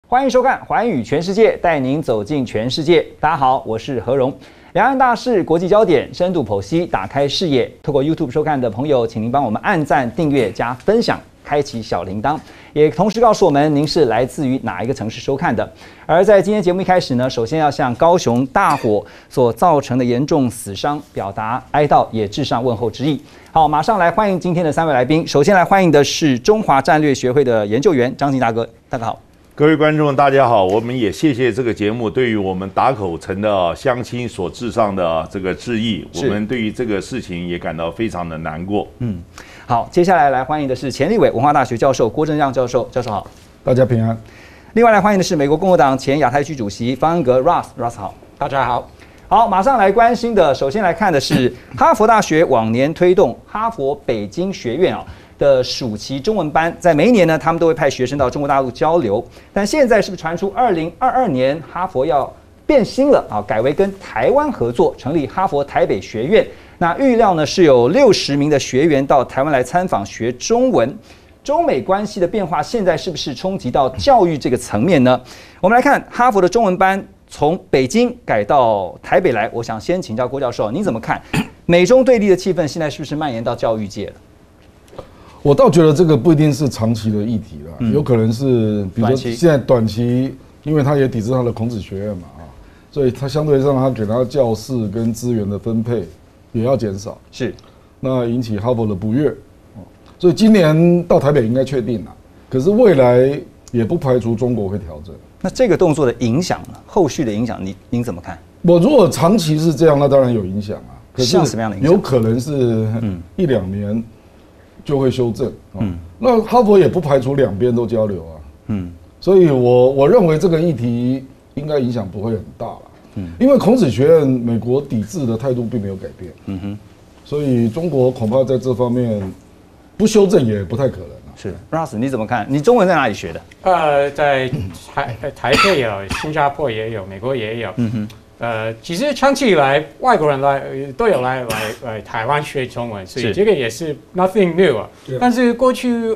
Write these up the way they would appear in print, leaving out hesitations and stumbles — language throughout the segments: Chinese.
欢迎收看《寰宇全世界》，带您走进全世界。大家好，我是何荣。两岸大事、国际焦点，深度剖析，打开视野。透过 YouTube 收看的朋友，请您帮我们按赞、订阅、加分享，开启小铃铛，也同时告诉我们您是来自于哪一个城市收看的。而在今天节目一开始呢，首先要向高雄大火所造成的严重死伤表达哀悼，也致上问候之意。好，马上来欢迎今天的3位来宾。首先来欢迎的是中华战略学会的研究员张进大哥，大哥好。 各位观众，大家好！我们也谢谢这个节目对于我们打口城的乡亲所致上的这个致意。我们对于这个事情也感到非常的难过。 好，接下来来欢迎的是前立委文化大学教授郭正亮教授，教授好， 大家平安。 另外来欢迎的是美国共和党前亚太区主席方恩格 Ross 好， 大家好。 好，马上来关心的，首先来看的是哈佛大学往年推动哈佛北京学院的暑期中文班，在每一年呢，他们都会派学生到中国大陆交流。但现在是不是传出2022年哈佛要变心了啊？改为跟台湾合作，成立哈佛台北学院。那预料呢是有60名的学员到台湾来参访学中文。中美关系的变化，现在是不是冲击到教育这个层面呢？我们来看哈佛的中文班从北京改到台北来，我想先请教郭教授，您怎么看美中对立的气氛现在是不是蔓延到教育界了？ 我倒觉得这个不一定是长期的议题了，有可能是，比如说现在短期，因为他也抵制他的孔子学院嘛所以他相对上他给他教室跟资源的分配也要减少， 是， 那引起哈佛的不悦，所以今年到台北应该确定了，可是未来也不排除中国会调整。 那这个动作的影响呢？后续的影响，您怎么看？ 我如果长期是这样，那当然有影响啊，可是像什么样的影响？ 有可能是1-2年。就会修正，那哈佛也不排除两边都交流啊，所以我认为这个议题应该影响不会很大了，因为孔子学院美国抵制的态度并没有改变，所以中国恐怕在这方面不修正也不太可能了。 是 Ross 你怎么看？你中文在哪里学的？ 在台北有，新加坡也有，美国也有。其实长期以来，外国人都有来台湾学中文，所以这个也是 nothing new 啊。但是过去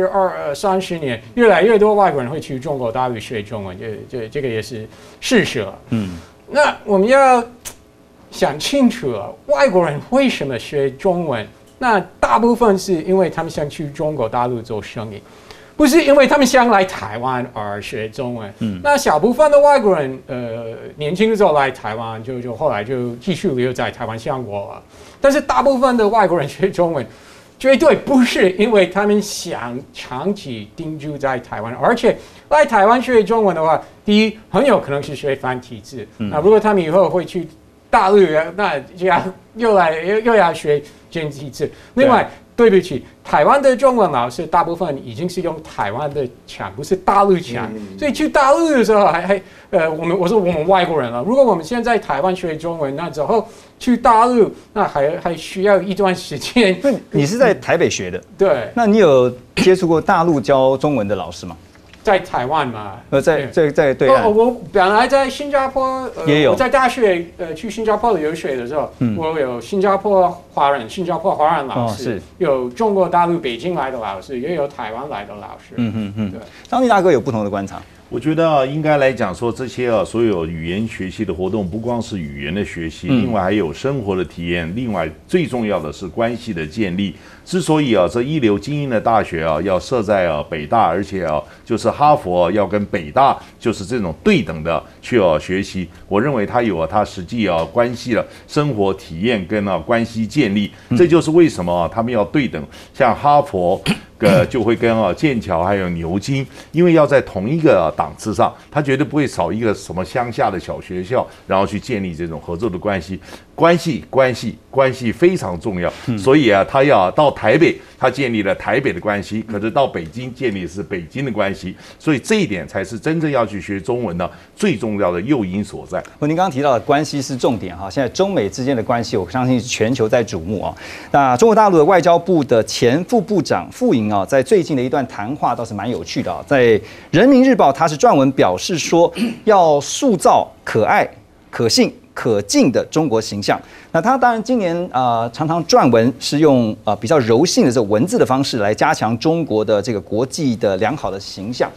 20-30年，越来越多外国人会去中国大陆学中文，这个也是事实了。那我们要想清楚了，外国人为什么学中文？那大部分是因为他们想去中国大陆做生意。不是因为他们想来台湾而学中文，那小部分的外国人，年轻的时候来台湾，就后来就继续留在台湾生活了。但是大部分的外国人学中文，绝对不是因为他们想长期定居在台湾，而且来台湾学中文的话，第一很有可能是学繁体字，那如果他们以后会去大陆，那就要又要学简体字，另外。对不起，台湾的中文老师大部分已经是用台湾的腔，不是大陆腔，所以去大陆的时候我说我们外国人了，如果我们现在台湾学中文，那之后去大陆，那还需要一段时间。 你是在台北学的， 对？ 那你有接触过大陆教中文的老师吗？ 在台湾嘛， 在对岸。 我本来在新加坡， 也有。 我在大学去新加坡留学的时候，我有新加坡华人老师，有中国大陆北京来的老师，也有台湾来的老师。对。 张进大哥有不同的观察。 我觉得应该来讲说，这些所有语言学习的活动，不光是语言的学习，另外还有生活的体验，另外最重要的是关系的建立。之所以这一流精英的大学要设在北大，而且就是哈佛要跟北大就是这种对等的去学习，我认为它有它实际关系了生活体验跟关系建立，这就是为什么他们要对等，像哈佛。就会跟剑桥还有牛津，因为要在同一个档次上，他绝对不会少一个什么乡下的小学校，然后去建立这种合作的关系。关系非常重要，所以他要到台北，他建立了台北的关系，可是到北京建立的是北京的关系，所以这一点才是真正要去学中文的最重要的诱因所在。 您刚刚提到的关系是重点哈，现在中美之间的关系，我相信是全球在瞩目那中国大陆的外交部的前副部长傅莹在最近的一段谈话倒是蛮有趣的在人民日报他是撰文表示说，要塑造可爱、可信、可敬的中国形象。那他当然今年常常撰文是用比较柔性的这种文字的方式来加强中国的这个国际的良好的形象。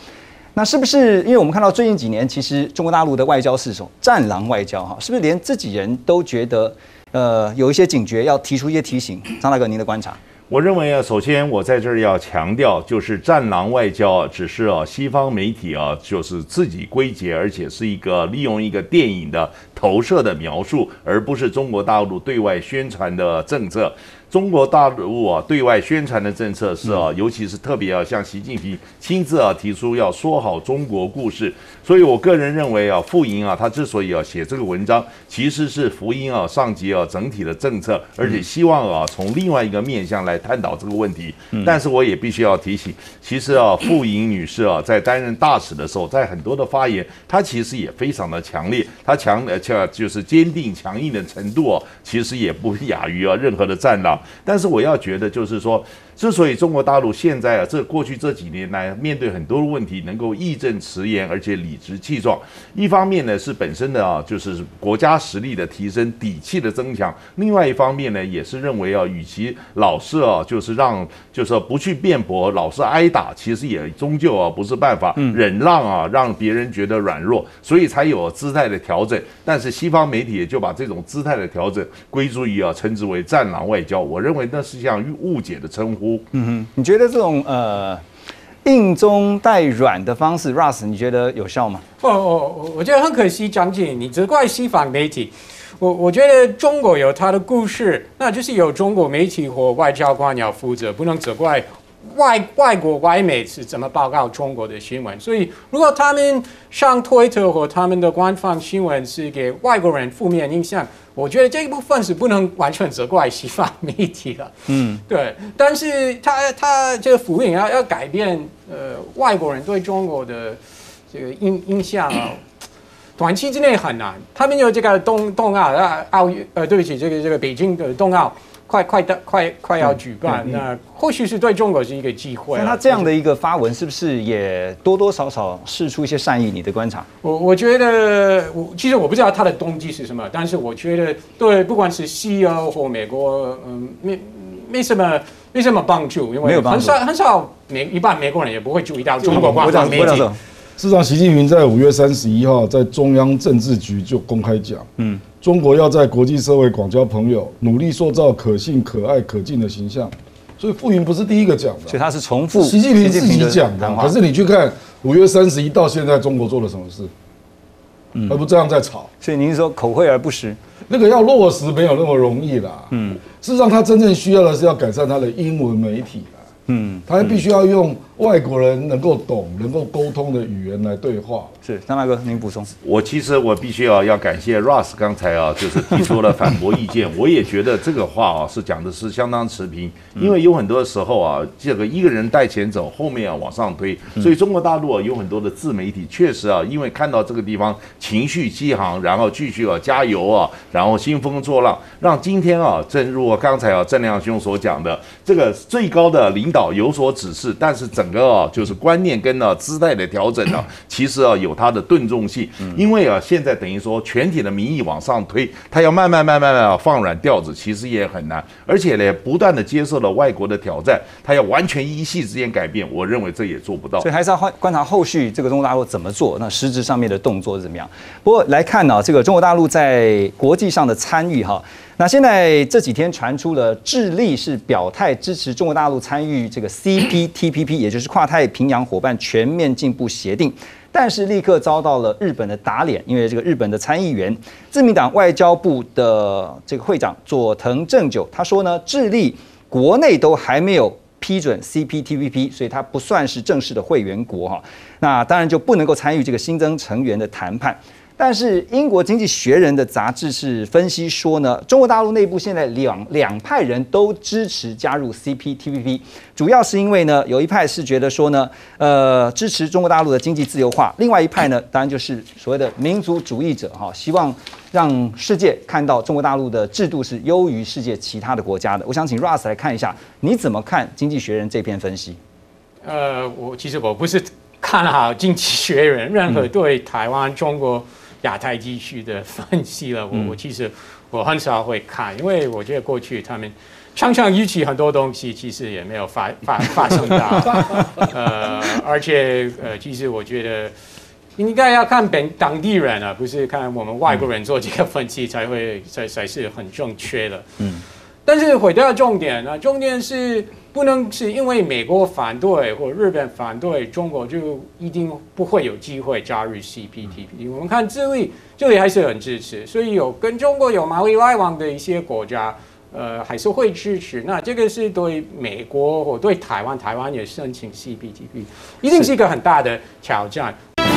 那是不是因为我们看到最近几年，其实中国大陆的外交是什么战狼外交哈？是不是连自己人都觉得有一些警觉，要提出一些提醒？张大哥，您的观察？ 我认为啊，首先我在这儿要强调，就是战狼外交啊，只是西方媒体啊，就是自己归结，而且是一个利用一个电影的投射的描述，而不是中国大陆对外宣传的政策。中国大陆啊，对外宣传的政策是尤其是特别向习近平亲自提出要说好中国故事。所以我个人认为傅莹他之所以写这个文章，其实是福音上级整体的政策，而且希望从另外一个面向来探讨这个问题。但是我也必须要提醒，其实傅莹女士在担任大使的时候，在很多的发言，她其实也非常的强烈，她就是坚定强硬的程度其实也不亚于任何的战狼。但是我要觉得就是说，之所以中国大陆现在过去这几年来面对很多问题能够义正辞严，而且理直气壮，一方面呢是本身的就是国家实力的提升、底气的增强；另外一方面呢也是认为与其老是就是不去辩驳，老是挨打，其实也终究不是办法，忍让让别人觉得软弱，所以才有姿态的调整。但是西方媒体也就把这种姿态的调整归诸于称之为战狼外交，我认为那是像误解的称呼。 你觉得这种硬中带软的方式 ，Russ， 你觉得有效吗？ 我觉得很可惜，张静，你责怪西方媒体。我觉得中国有它的故事，那就是由中国媒体或外交官要负责，不能责怪外国外媒是怎么报告中国的新闻。所以，如果他们上推特或他们的官方新闻是给外国人负面印象，我觉得这一部分是不能完全责怪西方媒体的。对。但是他这个福音要改变外国人对中国的这个印象短期之内很难。他们有这个冬奥对不起，这个北京的冬奥快要举办，那或许是对中国是一个机会。 那他这样的一个发文，是不是也多多少少释出一些善意？你的观察？ 我觉得，其实我不知道他的动机是什么，但是我觉得对，不管是西欧或美国，没什么帮助，因为很少一般美国人也不会注意到中国官方媒体。 事实上，习近平在5月31号在中央政治局就公开讲，中国要在国际社会广交朋友，努力塑造可信、可爱、可敬的形象。所以傅莹不是第一个讲的， 所以他是重复习近平自己讲的。可是你去看5月31到现在，中国做了什么事？而不这样在吵。 所以您说口惠而不实， 那个要落实没有那么容易啦。事实上，他真正需要的是要改善他的英文媒体啦。他必须要用外国人能够懂、能够沟通的语言来对话。 是张大哥，您补充。 我必须要感谢 Russ 刚才就是提出了反驳意见。我也觉得这个话是讲的是相当持平，因为有很多时候这个一个人带钱走，后面往上推。所以中国大陆有很多的自媒体确实因为看到这个地方情绪激昂，然后继续加油然后兴风作浪，让今天正如刚才郑亮兄所讲的，这个最高的领导有所指示，但是整个就是观念跟姿态的调整其实有它的顿重性。因为现在等于说全体的民意往上推，它要慢慢放软调子，其实也很难。而且呢，不断的接受了外国的挑战，它要完全一夕之间改变，我认为这也做不到。 所以还是要观察后续这个中国大陆怎么做，那实质上面的动作是怎么样。不过来看这个中国大陆在国际上的参与那现在这几天传出了智利是表态支持中国大陆参与这个 CPTPP， 也就是跨太平洋伙伴全面进步协定，但是立刻遭到了日本的打脸，因为这个日本的参议员自民党外交部的这个会长佐藤正久他说呢，智利国内都还没有批准 CPTPP， 所以它不算是正式的会员国那当然就不能够参与这个新增成员的谈判。但是英国经济学人的杂志是分析说呢，中国大陆内部现在两派人都支持加入 CPTPP， 主要是因为呢，有一派是觉得说呢，支持中国大陆的经济自由化，另外一派呢，当然就是所谓的民族主义者希望让世界看到中国大陆的制度是优于世界其他的国家的。我想请 Russ 来看一下，你怎么看经济学人这篇分析？ 其实我不是看好经济学人任何对台湾、中国、亚太地区的分析了，其实我很少会看，因为我觉得过去他们常常预期很多东西，其实也没有发生到。而且其实我觉得应该要看当地人啊，不是看我们外国人做这个分析才是很正确的。但是回到重点啊，重点是不能是因为美国反对或日本反对，中国就一定不会有机会加入 CPTPP。我们看智利还是很支持，所以有跟中国有贸易来往的一些国家，还是会支持。那这个是对美国或对台湾也申请 CPTPP， 一定是一个很大的挑战。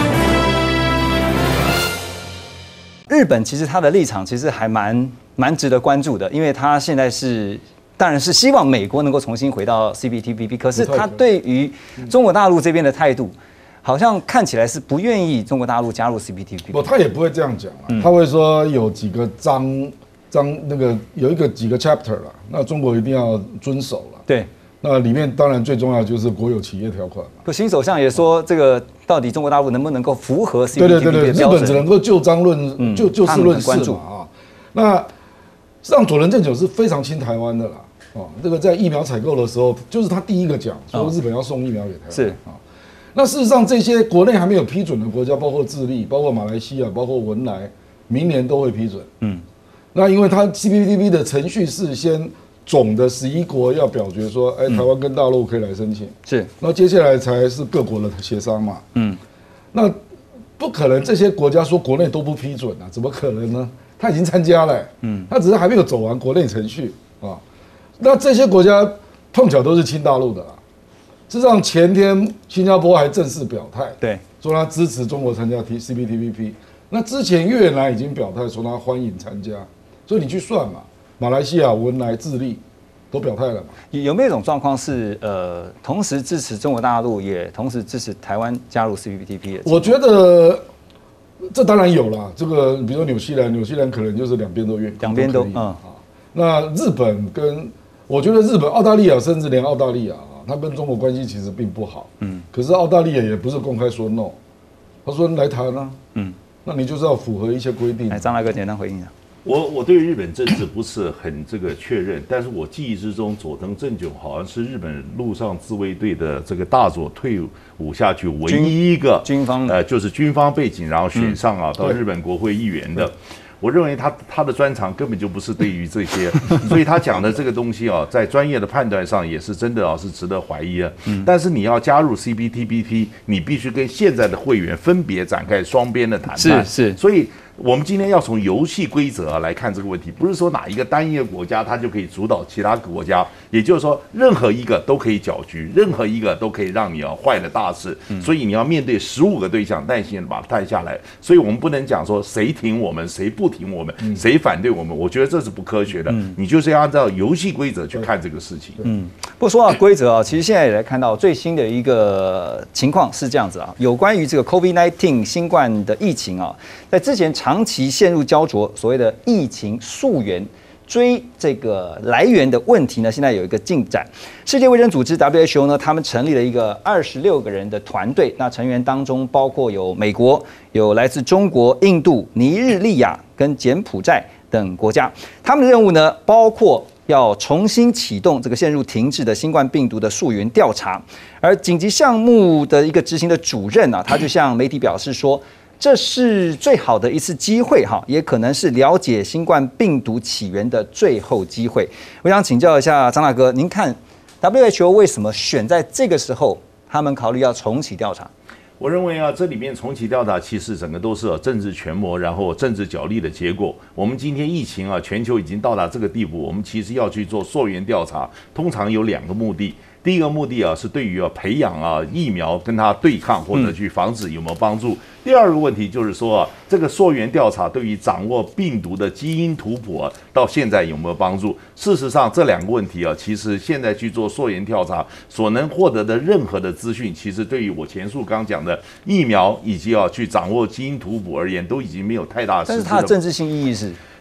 日本其实他的立场其实还蛮值得关注的，因为他现在当然是希望美国能够重新回到 CPTPP， 可是他对于中国大陆这边的态度，好像看起来是不愿意中国大陆加入 CPTPP。 不，他也不会这样讲啊，他会说有几个章那个有几个 chapter 啦，那中国一定要遵守了。 对。 那里面当然最重要就是国有企业条款嘛。 新首相也说，这个到底中国大陆能不能够符合 CPTPP 的标准？ 对，日本只能够就章论就事论事嘛啊。那实际上佐藤正久是非常亲台湾的啦。哦，这个在疫苗采购的时候，就是他第一个讲说日本要送疫苗给台湾。 是啊。 那事实上这些国内还没有批准的国家，包括智利、包括马来西亚、包括文莱，明年都会批准。那因为它 CPTPP 的程序是先总的11国要表决说，台湾跟大陆可以来申请， 是， 那接下来才是各国的协商嘛，那不可能这些国家说国内都不批准啊，怎么可能呢？他已经参加了，他只是还没有走完国内程序啊。那这些国家碰巧都是亲大陆的啦。事实上前天新加坡还正式表态， 对， 说他支持中国参加 CPTPP。那之前越南已经表态说他欢迎参加，所以你去算嘛。马来西亚、文莱、智利都表态了嘛？ 有没有一种状况是同时支持中国大陆，也同时支持台湾加入 CPTPP 的？ 我觉得这当然有啦。这个比如说纽西兰可能就是两边都愿意， 两边都那日本跟我觉得日本、澳大利亚，甚至连澳大利亚他跟中国关系其实并不好。可是澳大利亚也不是公开说 no， 他说来谈啊。那你就是要符合一些规定。 来，张大哥简单回应一下。 我对日本政治不是很确认，但是我记忆之中，佐藤正久好像是日本陆上自卫队的这个大佐退伍下去唯一一个军方的， 就是军方背景，然后选上到日本国会议员的。我认为他的专长根本就不是对于这些，所以他讲的这个东西在专业的判断上也是真的是值得怀疑的。但是你要加入 CPTPP， 你必须跟现在的会员分别展开双边的谈判。 是， 所以我们今天要从游戏规则来看这个问题，不是说哪一个单一的国家它就可以主导其他国家，也就是说任何一个都可以搅局，任何一个都可以让你坏了大事。所以你要面对15个对象，耐心的把它带下来。所以我们不能讲说谁挺我们，谁不挺我们，谁反对我们，我觉得这是不科学的。你就是要按照游戏规则去看这个事情。 不过说到规则其实现在也来看到最新的一个情况是这样子有关于这个 COVID-19 新冠的疫情在之前长期陷入焦灼，所谓的疫情溯源追这个来源的问题呢，现在有一个进展。世界卫生组织 WHO 呢，他们成立了一个26个人的团队，那成员当中包括有美国、有来自中国、印度、尼日利亚跟柬埔寨等国家。他们的任务呢，包括要重新启动这个陷入停滞的新冠病毒的溯源调查。而紧急项目的一个执行的主任他就向媒体表示说，这是最好的一次机会也可能是了解新冠病毒起源的最后机会。我想请教一下张大哥，您看 WHO 为什么选在这个时候，他们考虑要重启调查？ 我认为这里面重启调查其实整个都是政治权谋，然后政治角力的结果。我们今天疫情全球已经到达这个地步，我们其实要去做溯源调查，通常有2个目的。第一个目的是对于培养疫苗跟它对抗或者去防止有没有帮助。第二个问题就是说这个溯源调查对于掌握病毒的基因图谱到现在有没有帮助？事实上这2个问题其实现在去做溯源调查所能获得的任何的资讯，其实对于我前述刚讲的疫苗以及去掌握基因图谱而言，都已经没有太大的实质。 但是它的政治性意义是。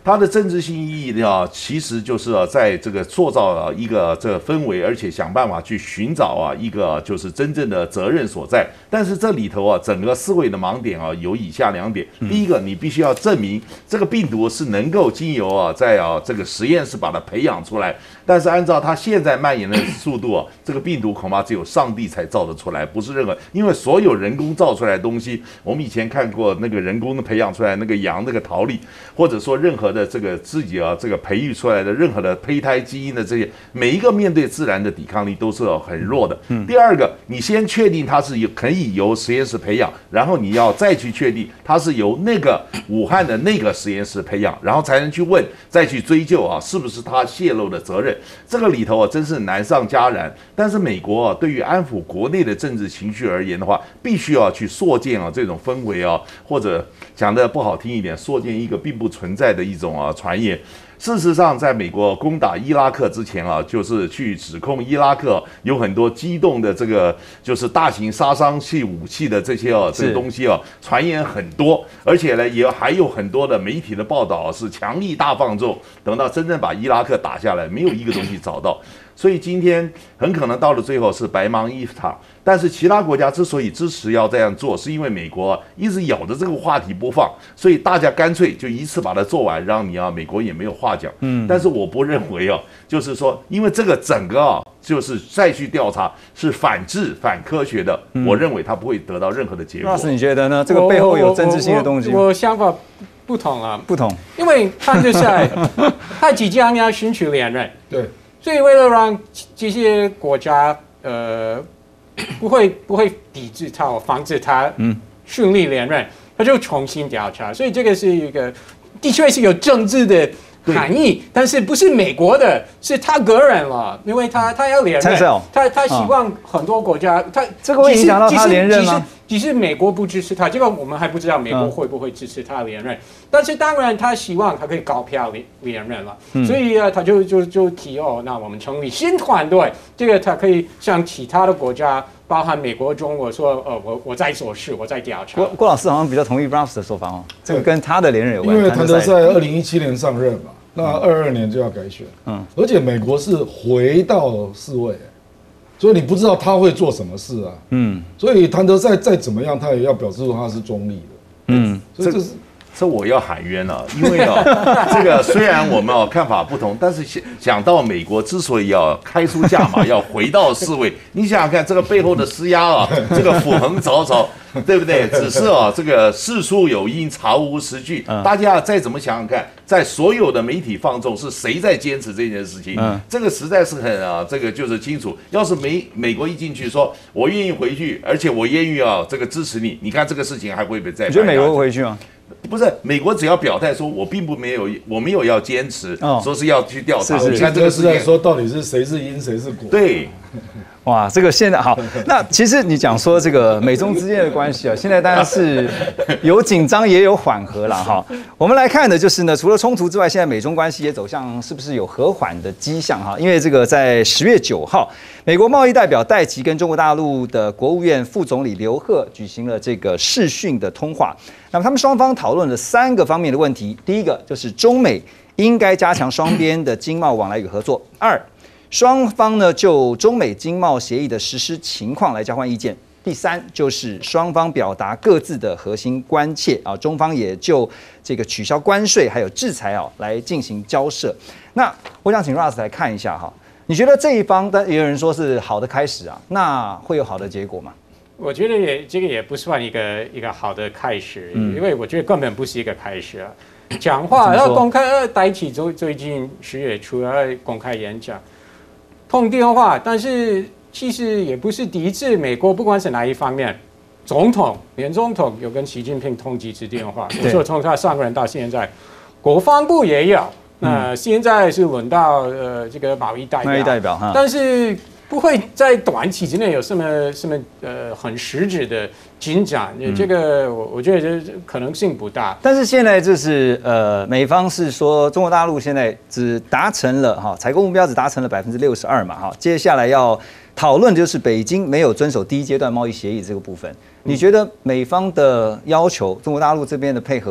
它的政治性意义呢，其实就是在这个塑造一个这个氛围，而且想办法去寻找一个就是真正的责任所在。但是这里头整个思维的盲点有以下2点。第一个，你必须要证明这个病毒是能够经由在这个实验室把它培养出来。但是按照它现在蔓延的速度这个病毒恐怕只有上帝才造得出来，不是任何，因为所有人工造出来的东西，我们以前看过那个人工的培养出来那个羊那个桃粒，或者说任何的这个自己这个培育出来的任何的胚胎基因的这些，每一个面对自然的抵抗力都是很弱的。第二个，你先确定它是可以由实验室培养，然后你要再去确定它是由那个武汉的那个实验室培养，然后才能去问，再去追究是不是他泄露的责任。这个里头真是难上加难。但是美国对于安抚国内的政治情绪而言的话，必须要去塑建这种氛围或者讲的不好听一点，塑建一个并不存在的一种传言。事实上，在美国攻打伊拉克之前就是去指控伊拉克有很多机动的这个就是大型杀伤性武器的这些这个东西传言很多，而且呢也还有很多的媒体的报道是强力大放纵，等到真正把伊拉克打下来，没有一个东西找到。所以今天很可能到了最后是白忙一场。但是其他国家之所以支持要这样做，是因为美国一直咬着这个话题不放，所以大家干脆就一次把它做完，让你美国也没有话讲。但是我不认为就是说，因为这个整个就是再去调查是反智反科学的，我认为它不会得到任何的结果。 老师，你觉得呢？这个背后有政治性的东西？ 我想法不同啊， 不同， 因为看得出来，他即将要寻求连任， 对， 所以为了让这些国家不会抵制他，防止他顺利连任，他就重新调查。所以这个是一个的确是有政治的含义，但是不是美国的，是他个人了，因为他要连任，他希望很多国家，他这个会影响到他连任吗？ 即使美国不支持他，这个我们还不知道美国会不会支持他连任。但是当然，他希望他可以高票连任了，所以他就提那我们成立新团队，这个他可以向其他的国家，包含美国、中国说，我在做事，我在调查。 郭老师好像比较同意 Ralph 的说法这个跟他的连任有关。 因为谭德赛2017年上任嘛，那22年就要改选，而且美国是回到4位。所以你不知道他会做什么事啊，所以谭德赛再怎么样，他也要表示说他是中立的，所以这我要喊冤了，因为这个虽然我们看法不同，但是讲到美国之所以要开出价码，要回到4位，你想想看这个背后的施压这个斧横凿凿，对不对？只是这个事出有因，查无实据。大家再怎么想想看，在所有的媒体放纵，是谁在坚持这件事情？这个实在是很这个就是清楚。要是美国一进去说，我愿意回去，而且我愿意这个支持你，你看这个事情还会不会再？ 你觉得美国会回去吗？ 不是，美国只要表态说，我没有要坚持，说是要去调查。你看这个是在说到底是谁是因谁是果？ 对。 哇，这个现在好，那其实你讲说这个美中之间的关系现在当然是有紧张也有缓和了哈。我们来看的就是呢，除了冲突之外，现在美中关系也走向是不是有和缓的迹象哈？因为这个在10月9号，美国贸易代表戴琪跟中国大陆的国务院副总理刘鹤举行了这个视讯的通话。那么他们双方讨论了3个方面的问题，第一个就是中美应该加强双边的经贸往来与合作；2，双方呢就中美经贸协议的实施情况来交换意见；第3就是双方表达各自的核心关切中方也就这个取消关税还有制裁来进行交涉。那我想请 Russ 来看一下你觉得这一方，但也有人说是好的开始那会有好的结果吗？ 我觉得这个也不算一个好的开始，因为我觉得根本不是一个开始讲话要公开，戴琪最近10月初要公开演讲，通电话，但是其实也不是第一次，美国不管是哪一方面，连总统有跟习近平通几次电话，我说从他上任到现在，国防部也有，那现在是轮到这个贸易代表，但是不会在短期之内有什么很实质的进展，这个我觉得这可能性不大。 但是现在就是美方是说中国大陆现在只达成了采购目标只达成了62%嘛接下来要讨论就是北京没有遵守第1阶段贸易协议这个部分。你觉得美方的要求，中国大陆这边的配合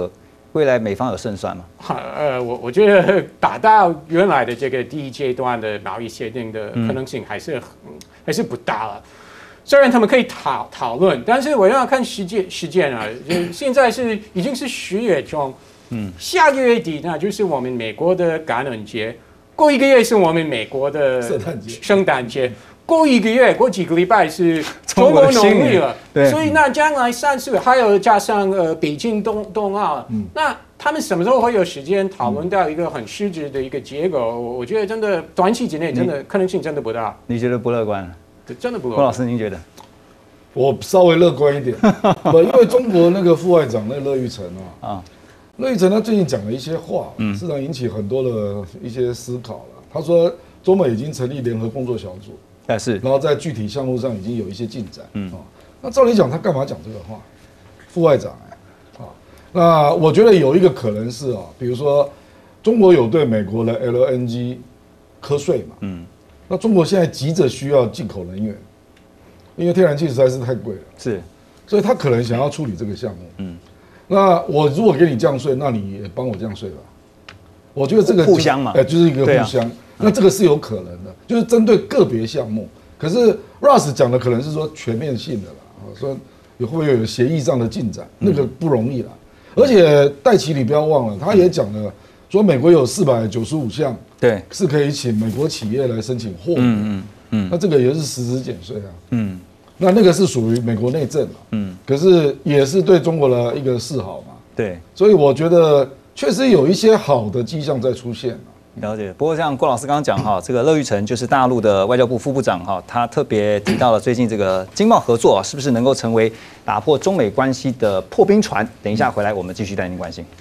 未来美方有胜算吗？ 我觉得达到原来的这个第一阶段的贸易协定的可能性还是不大了。虽然他们可以讨论，但是我要看时间啊，现在已经是10月中，下个月底呢就是我们美国的感恩节，过1个月是我们美国的圣诞节。过1个月，过几个礼拜是中国农历了，所以那将来3、4月还有加上北京冬奥，那他们什么时候会有时间讨论到一个很实质的一个结果？我觉得真的短期之内真的可能性真的不大。 你觉得不乐观？ 真的不乐观。 郭老师，您觉得？ 我稍微乐观一点，因为中国那个副外长那乐玉成乐玉成他最近讲了一些话，市场引起很多的一些思考了。他说中美已经成立联合工作小组。 是， 然后在具体项目上已经有一些进展。那照理讲，他干嘛讲这个话？副外长那我觉得有一个可能是比如说中国有对美国的 LNG 课税嘛，那中国现在急着需要进口能源，因为天然气实在是太贵了， 是， 所以他可能想要处理这个项目。那我如果给你降税，那你也帮我降税吧。我觉得这个互相嘛， 就是一个互相。那这个是有可能的，就是针对个别项目。可是 Russ 讲的可能是说全面性的啦，说会不会有协议上的进展，那个不容易啦。而且戴奇你不要忘了，他也讲了，说美国有495项， 对， 是可以请美国企业来申请豁免。那这个也是实质减税啊。那个是属于美国内政嘛。可是也是对中国的一个示好嘛。 对， 所以我觉得确实有一些好的迹象在出现。 了解，不过像郭老师刚刚讲这个乐玉成就是大陆的外交部副部长他特别提到了最近这个经贸合作是不是能够成为打破中美关系的破冰船？等一下回来我们继续带您关心。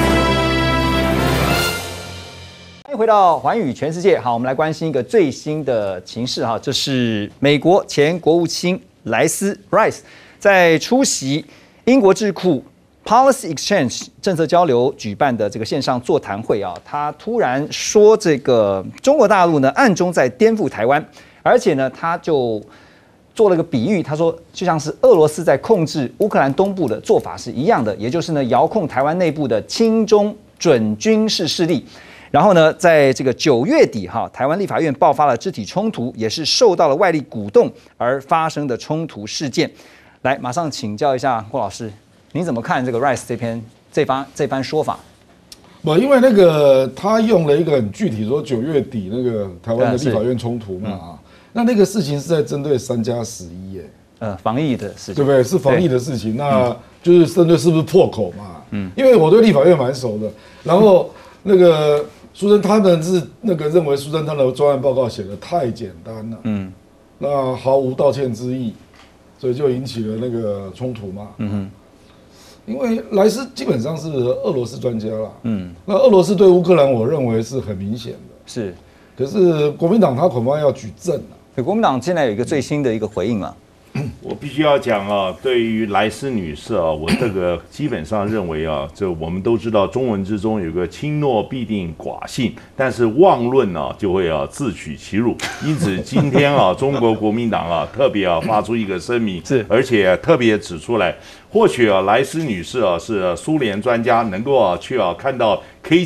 欢迎回到寰宇全世界。好，我们来关心一个最新的情势这是美国前国务卿莱斯 Rice 在出席英国智库Policy Exchange 政策交流举办的这个线上座谈会他突然说这个中国大陆呢暗中在颠覆台湾，而且呢他就做了个比喻，他说就像是俄罗斯在控制乌克兰东部的做法是一样的，也就是呢遥控台湾内部的亲中准军事势力。然后呢，在这个9月底台湾立法院爆发了肢体冲突，也是受到了外力鼓动而发生的冲突事件。来，马上请教一下郭老师。你怎么看这个 Rice 这番说法？ 因为那个他用了一个很具体说9月底那个台湾的立法院冲突嘛那个事情是在针对3+11 防疫的事情， 对不对？是防疫的事情，那就是针对是不是破口嘛？因为我对立法院蛮熟的，然后那个苏贞他们是那个认为苏贞昌的专案报告写得太简单了，那毫无道歉之意，所以就引起了那个冲突嘛，因为莱斯基本上是俄罗斯专家啦，那俄罗斯对乌克兰，我认为是很明显的， 是， 可是国民党他恐怕要举证了。 国民党现在有一个最新的一个回应了， 我必须要讲对于莱斯女士我这个基本上认为这我们都知道中文之中有个轻诺必定寡信，但是妄论就会自取其辱。因此今天中国国民党特别发出一个声明， 是， 而且特别指出来，或许莱斯女士是苏联专家，能够去看到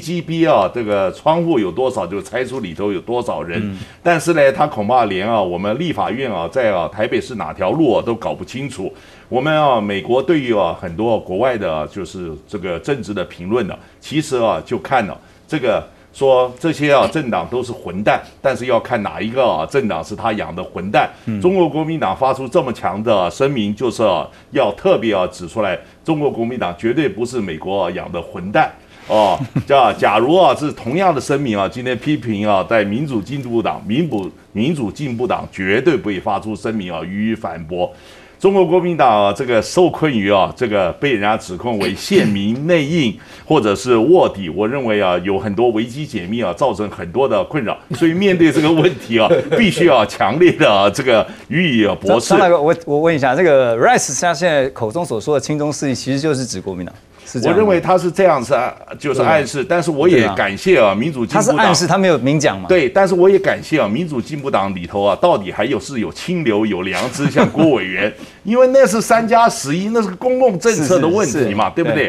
KGB 这个窗户有多少，就猜出里头有多少人。但是呢，她恐怕连我们立法院在台北市哪条路都搞不清楚。我们美国对于很多国外的，就是这个政治的评论其实就看这个。说这些政党都是混蛋，但是要看哪一个政党是他养的混蛋。中国国民党发出这么强的声明，就是要特别指出来，中国国民党绝对不是美国养的混蛋假如是同样的声明今天批评在民主进步党绝对不会发出声明予以反驳。中国国民党这个受困于这个被人家指控为县民内应或者是卧底，我认为有很多危机解密造成很多的困扰，所以面对这个问题必须强烈的这个予以驳斥。 我问一下，这个 Rice 他现在口中所说的亲中势力，其实就是指国民党。 我认为他是这样子就是暗示，但是我也感谢民主进步党。他是暗示，他没有明讲嘛？ 对，但是我也感谢民主进步党里头到底还有清流有良知，像郭委员，因为那是3+11，那是公共政策的问题嘛，对不对？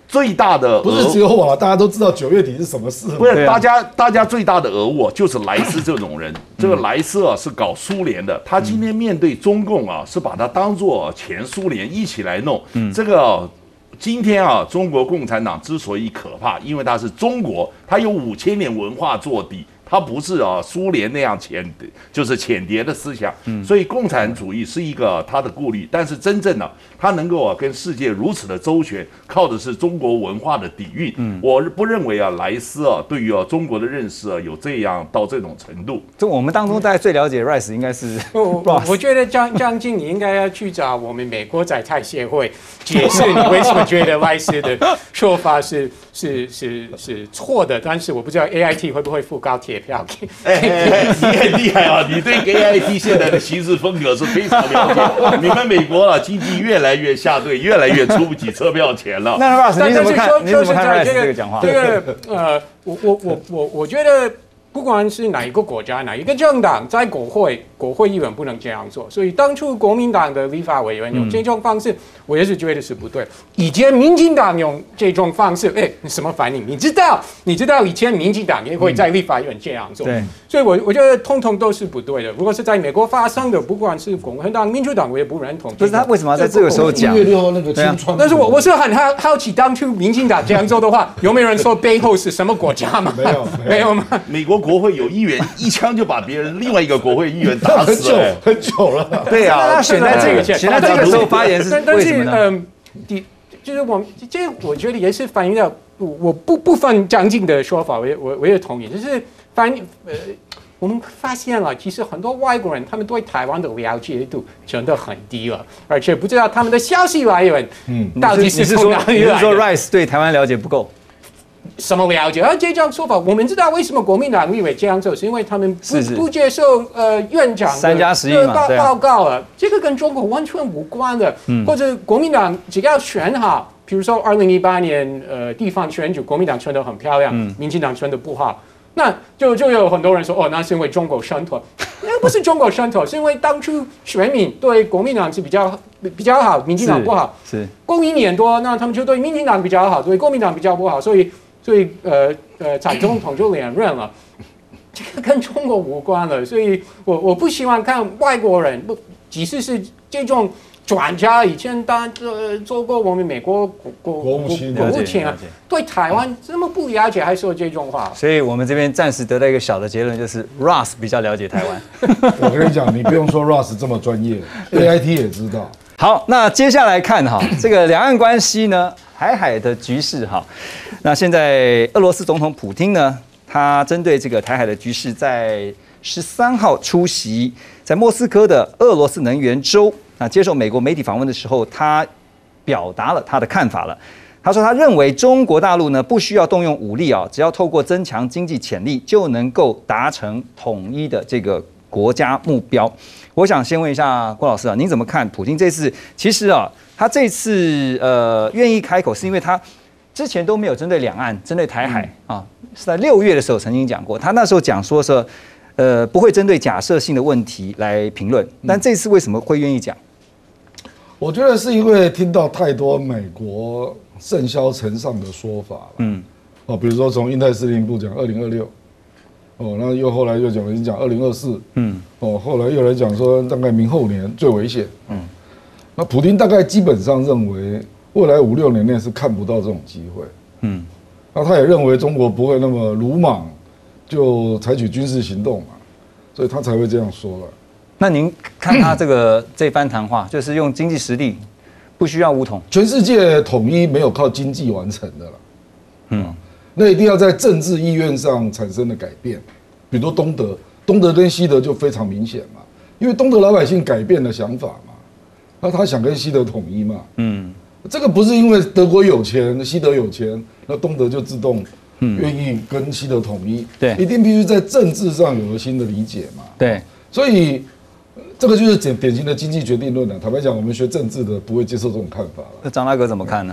最大的不是只有我，大家都知道9月底是什么事。 不是大家最大的讹我就是莱斯这种人。这个莱斯是搞苏联的，他今天面对中共是把他当作前苏联一起来弄。这个今天中国共产党之所以可怕，因为它是中国，它有5000年文化做底。它不是苏联那样就是浅碟的思想，所以共产主义是一个它的顾虑，但是真正它能够跟世界如此的周旋，靠的是中国文化的底蕴。我不认为莱斯对于中国的认识有这样到这种程度。 就我们当中大家最了解 Rice 应该是 Ross。 我觉得张静你应该要去找我们美国在台协会解释你为什么觉得 Rice 的说法是错的，但是我不知道 AIT 会不会付高铁票给。 你很厉害啊！你对 AIT 现在的行事风格是非常了解。你们美国经济越来越下坠，越来越出不起车票钱了。 那 Ross 你怎么看？你怎么看 Rice 这个讲话？ 这个我觉得。不管是哪一个国家、哪一个政党，在国会议员不能这样做。所以当初国民党的立法委员用这种方式，我也是觉得是不对。以前民进党用这种方式，你什么反应？你知道以前民进党也会在立法院这样做。 对， 所以我觉得通通都是不对的。如果是在美国发生的，不管是共和党、民主党，我也不认同。 不是他为什么要在这个时候讲？ 1月6号那个清创， 但是我是很好奇，当初民进党这样做的话，有没有人说背后是什么国家吗？没有吗？ 美国国会有议员一枪就把别人另外一个国会议员打死了， 很久了。 对啊，他选在这个时候发言是为什么呢？ 就是我觉得也是反映到我不分张静的说法，我也同意，就是我们发现了，其实很多外国人他们对台湾的了解度真的很低了，而且不知道他们的消息来源到底是从哪里来的。 你是说 Rice 对台湾了解不够？ 什么了解？而这种说法，我们知道为什么国民党立委这样做，是因为他们不接受院长 3+11嘛报告了，这个跟中国完全无关的。或者国民党只要选好，比如说2018年地方选举，国民党选得很漂亮，民进党选得不好，那就有很多人说那是因为中国渗透，那不是中国渗透，是因为当初选民对国民党是比较好，民进党不好， 是共 1年多，那他们就对民进党比较好，对国民党比较不好，所以蔡总统就连任了，这个跟中国无关了，所以我不希望看外国人，即使是这种专家，以前做过我们美国国务卿啊，对台湾这么不了解，还说这种话。 所以我们这边暂时得到一个小的结论，就是 Ross 比较了解台湾。 我跟你讲，你不用说 Ross 这么专业，AIT 也知道。 好，那接下来看这个两岸关系呢，海的局势那现在俄罗斯总统普丁呢，他针对这个台海的局势，在13号出席在莫斯科的俄罗斯能源周接受美国媒体访问的时候，他表达了他的看法了。他说他认为中国大陆呢不需要动用武力只要透过增强经济潜力，就能够达成统一的这个国家目标。我想先问一下郭老师您怎么看普丁这次？其实他这次愿意开口，是因为他之前都没有针对两岸、针对台海是在6月的时候曾经讲过，他那时候讲说是不会针对假设性的问题来评论，但这次为什么会愿意讲？ 我觉得是因为听到太多美国甚嚣尘上的说法了，比如说从印太司令部讲2026。那又后来又讲2024，后来又来讲说大概明后年最危险，那普丁大概基本上认为未来5-6年内是看不到这种机会，那他也认为中国不会那么鲁莽就采取军事行动嘛，所以他才会这样说了。 那您看他这番谈话，就是用经济实力，不需要武统， 全世界统一没有靠经济完成的了，那一定要在政治意愿上产生的改变，比如说东德跟西德就非常明显嘛，因为东德老百姓改变了想法嘛，那他想跟西德统一嘛，这个不是因为德国有钱，西德有钱，那东德就自动愿意跟西德统一， 对， 一定必须在政治上有了新的理解嘛， 对， 所以这个就是典型的经济决定论了。坦白讲，我们学政治的不会接受这种看法了。 那张大哥怎么看呢？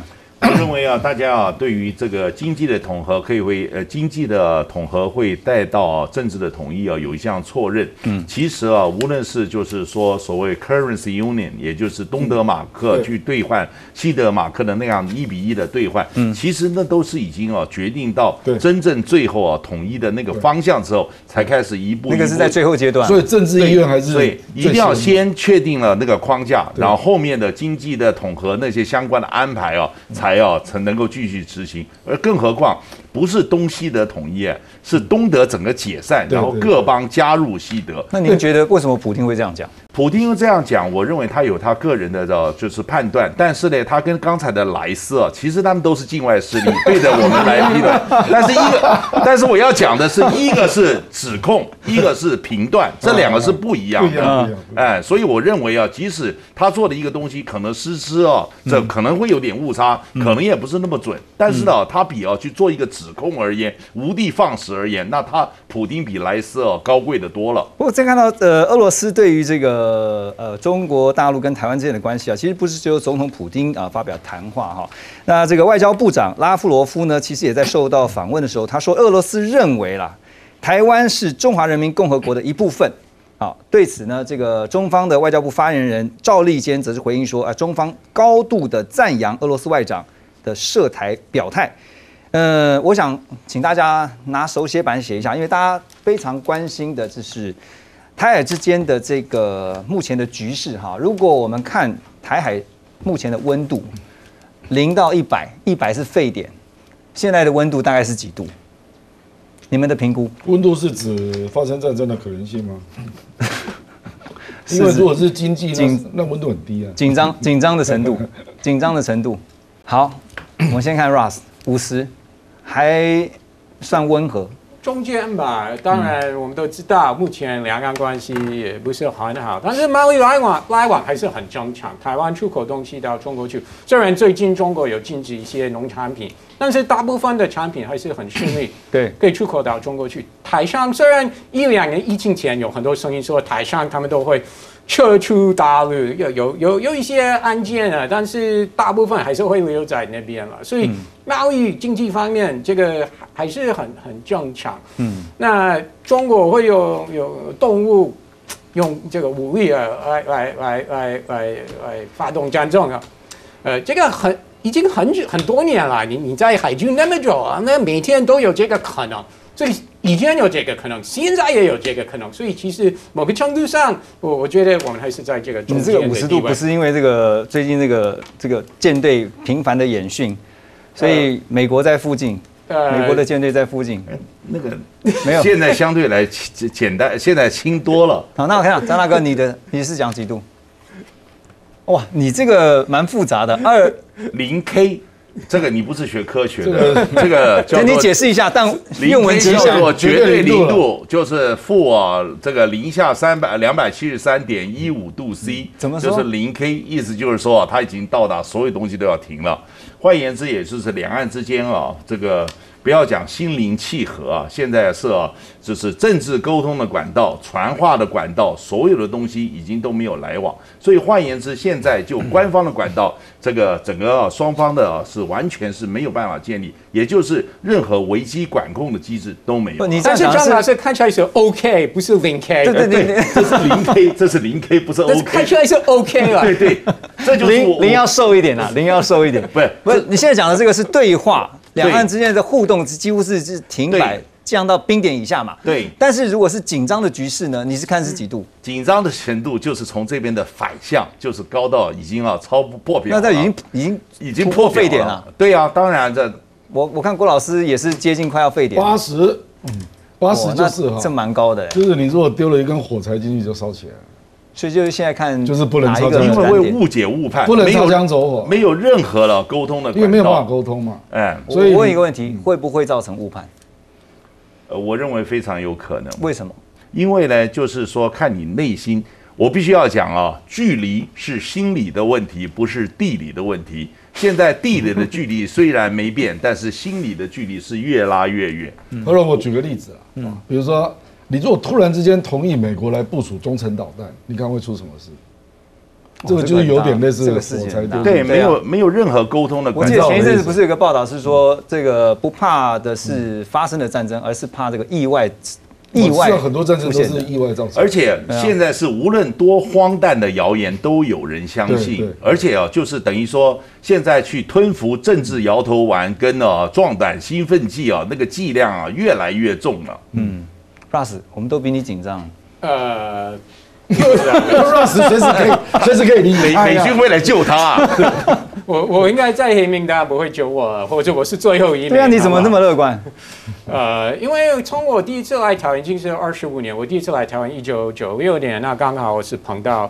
我认为啊，大家啊，对于这个经济的统合经济的统合会带到政治的统一啊，有一项错认。其实啊，无论是就是说所谓 currency union， 也就是东德马克去兑换西德马克的那样1:1的兑换，其实那都是已经啊决定到真正最后啊统一的那个方向之后，才开始一步那个是在最后阶段。 所以政治意愿还是所以一定要先确定了那个框架，然后后面的经济的统合那些相关的安排啊，才能够继续执行。而更何况不是东西德统一，是东德整个解散，然后各邦加入西德。 那您觉得为什么普丁会这样讲？ 普丁这样讲，我认为他有他个人的就是判断，但是呢，他跟刚才的莱斯啊，其实他们都是境外势力，对着我们来批论。但是我要讲的是，一个是指控，一个是评断，这两个是不一样的。哎，所以我认为啊，即使他做的一个东西可能这可能会有点误差，可能也不是那么准，但是呢，他比去做一个指控而言，无的放矢而言，那普丁比莱斯高贵的多了。 不过再看到俄罗斯对于这个中国大陆跟台湾之间的关系啊，其实不是只有总统普丁发表谈话哈。那这个外交部长拉夫罗夫呢，其实也在受到访问的时候，他说俄罗斯认为啦，台湾是中华人民共和国的一部分。好，对此呢，这个中方的外交部发言人赵立坚则是回应说，中方高度的赞扬俄罗斯外长的涉台表态。我想请大家拿手写板写一下，因为大家非常关心的就是台海之间的这个目前的局势哈。如果我们看台海目前的温度，0到100，100是沸点，现在的温度大概是几度？你们的评估？ 温度是指发生战争的可能性吗？因为如果是经济，那温度很低啊。紧张的程度，紧张的程度。好，我们先看 Ross50，还算温和。 中间吧，当然我们都知道，目前两岸关系也不是很好，但是贸易来往还是很正常。台湾出口东西到中国去，虽然最近中国有禁止一些农产品，但是大部分的产品还是很顺利， 对， 可以出口到中国去。台商虽然1-2年疫情前有很多声音说台商他们都会撤出大陆，有一些案件啊，但是大部分还是会留在那边了。所以贸易经济方面，这个还是很正常。那中国会有动物用这个武力来发动战争啊，这个已经很多年了。你在海军那么久啊，那每天都有这个可能。所以以前有这个可能，现在也有这个可能，所以其实某个程度上，我觉得我们还是在这个中间的地位。 你这个50度不是因为这个最近这个舰队频繁的演训，所以美国在附近，美国的舰队在附近， 那个没有。 现在相对来简单，现在轻多了。 好，那我看张大哥，你是讲几度？哇，你这个蛮复杂的 ，0K。这个你不是学科学的，这个叫做你解释一下，但用文叫做绝对零度，就是负这个零下273.15度 C， 怎么说？ 就是0K， 意思就是说它已经到达所有东西都要停了。换言之，也就是两岸之间这个不要讲心灵契合现在是就是政治沟通的管道、传话的管道，所有的东西已经都没有来往。所以换言之，现在就官方的管道，这个整个双方的是完全是没有办法建立，也就是任何危机管控的机制都没有。 但是张老师看起来是 OK， 不是0K。 对， 这是0K， 这是0K， 不是 OK。 看起来是 OK 了。 对，这就是 0要瘦一点啊，0要瘦一点。不是，你现在讲的这个是对话，两岸之间的互动几乎是停摆。降到冰点以下嘛？ 对。 但是如果是紧张的局势呢？你是看是几度？ 紧张的程度就是从这边的反向，就是高到已经超破表了。 那这已经破沸点了。 对啊，当然我看郭老师也是接近快要沸点。 80就是这蛮高的。 就是你如果丢了一根火柴进去就烧起来了。 所以就是现在看就是不能超江， 因为会误解误判， 不能擦枪走火， 没有任何的沟通的管道， 因为没有办法沟通嘛。 所以我问一个问题，会不会造成误判？ 我认为非常有可能。 为什么？ 因为呢，就是说看你内心。我必须要讲距离是心理的问题，不是地理的问题。现在地理的距离虽然没变，但是心理的距离是越拉越远。 何荣，我举个例子比如说你如果突然之间同意美国来部署中程导弹，你看会出什么事？ 这个就是有点类似这个事情， 对，没有任何沟通的管道。 我记得前一阵子不是有个报道是说，这个不怕的是发生的战争，而是怕这个意外。 很多战争都是意外造成， 而且现在是无论多荒诞的谣言都有人相信，而且就是等于说现在去吞服政治摇头丸跟壮胆兴奋剂那个剂量越来越重了。 Russ， 我们都比你紧张。 Russ 随时可以美军会来救他。 我应该在黑名单不会救我，或者我是最后一名。 对啊，你怎么那么乐观？ 因为从我第一次来台湾已经是25年，我第一次来台湾1996年，那刚好我是碰到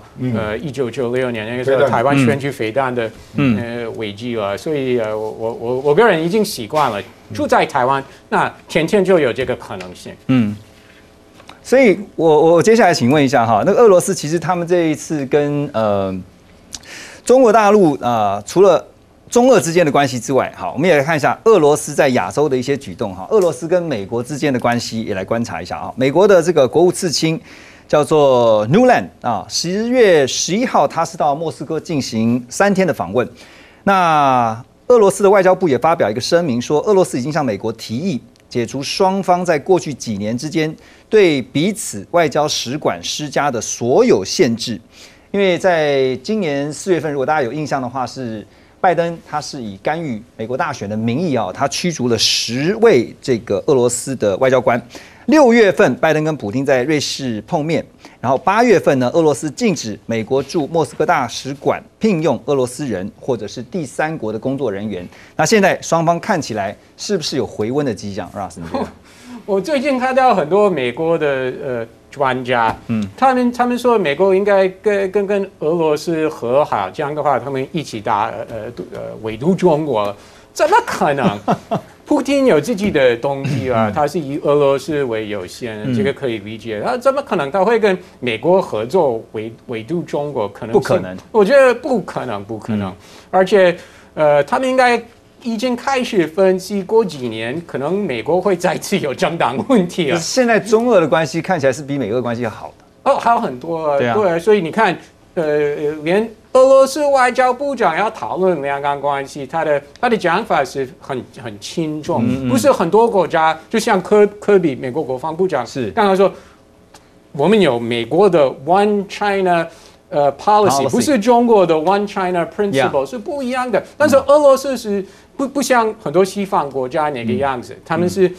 1996年那个时候台湾选举飞弹的危机了，所以我个人已经习惯了住在台湾，那天天就有这个可能性。 所以我接下来请问一下哈，那个俄罗斯其实他们这一次跟中国大陆除了中俄之间的关系之外，好，我们也来看一下俄罗斯在亚洲的一些举动哈。俄罗斯跟美国之间的关系也来观察一下啊。美国的这个国务次卿叫做 Nuland 10月11号他是到莫斯科进行3天的访问。那俄罗斯的外交部也发表一个声明说，俄罗斯已经向美国提议解除双方在过去几年之间对彼此外交使馆施加的所有限制。因为在今年4月份，如果大家有印象的话，是拜登他是以干预美国大选的名义他驱逐了10位这个俄罗斯的外交官。6月份，拜登跟普丁在瑞士碰面，然后8月份呢，俄罗斯禁止美国驻莫斯科大使馆聘用俄罗斯人或者是第三国的工作人员。那现在双方看起来是不是有回温的迹象 ？Russ， 你觉得？ 我最近看到很多美国的专家，他们说美国应该跟俄罗斯和好，这样的话他们一起围堵中国，怎么可能？普丁有自己的动机啊，他是以俄罗斯为优先，这个可以理解。他怎么可能他会跟美国合作围堵中国？可能不可能， 我觉得不可能。而且他们应该已经开始分析过几年，可能美国会再次有政党问题了。 现在中俄的关系看起来是比美俄关系好的。 好很多。 对， 所以你看，连俄罗斯外交部长要讨论两岸关系，他的讲法是很轻重，不是很多国家，就像科比美国国防部长是刚才说，我们有美国的 One China policy， 不是中国的 One China principle， 是不一样的。但是俄罗斯是不像很多西方国家那个样子，他们是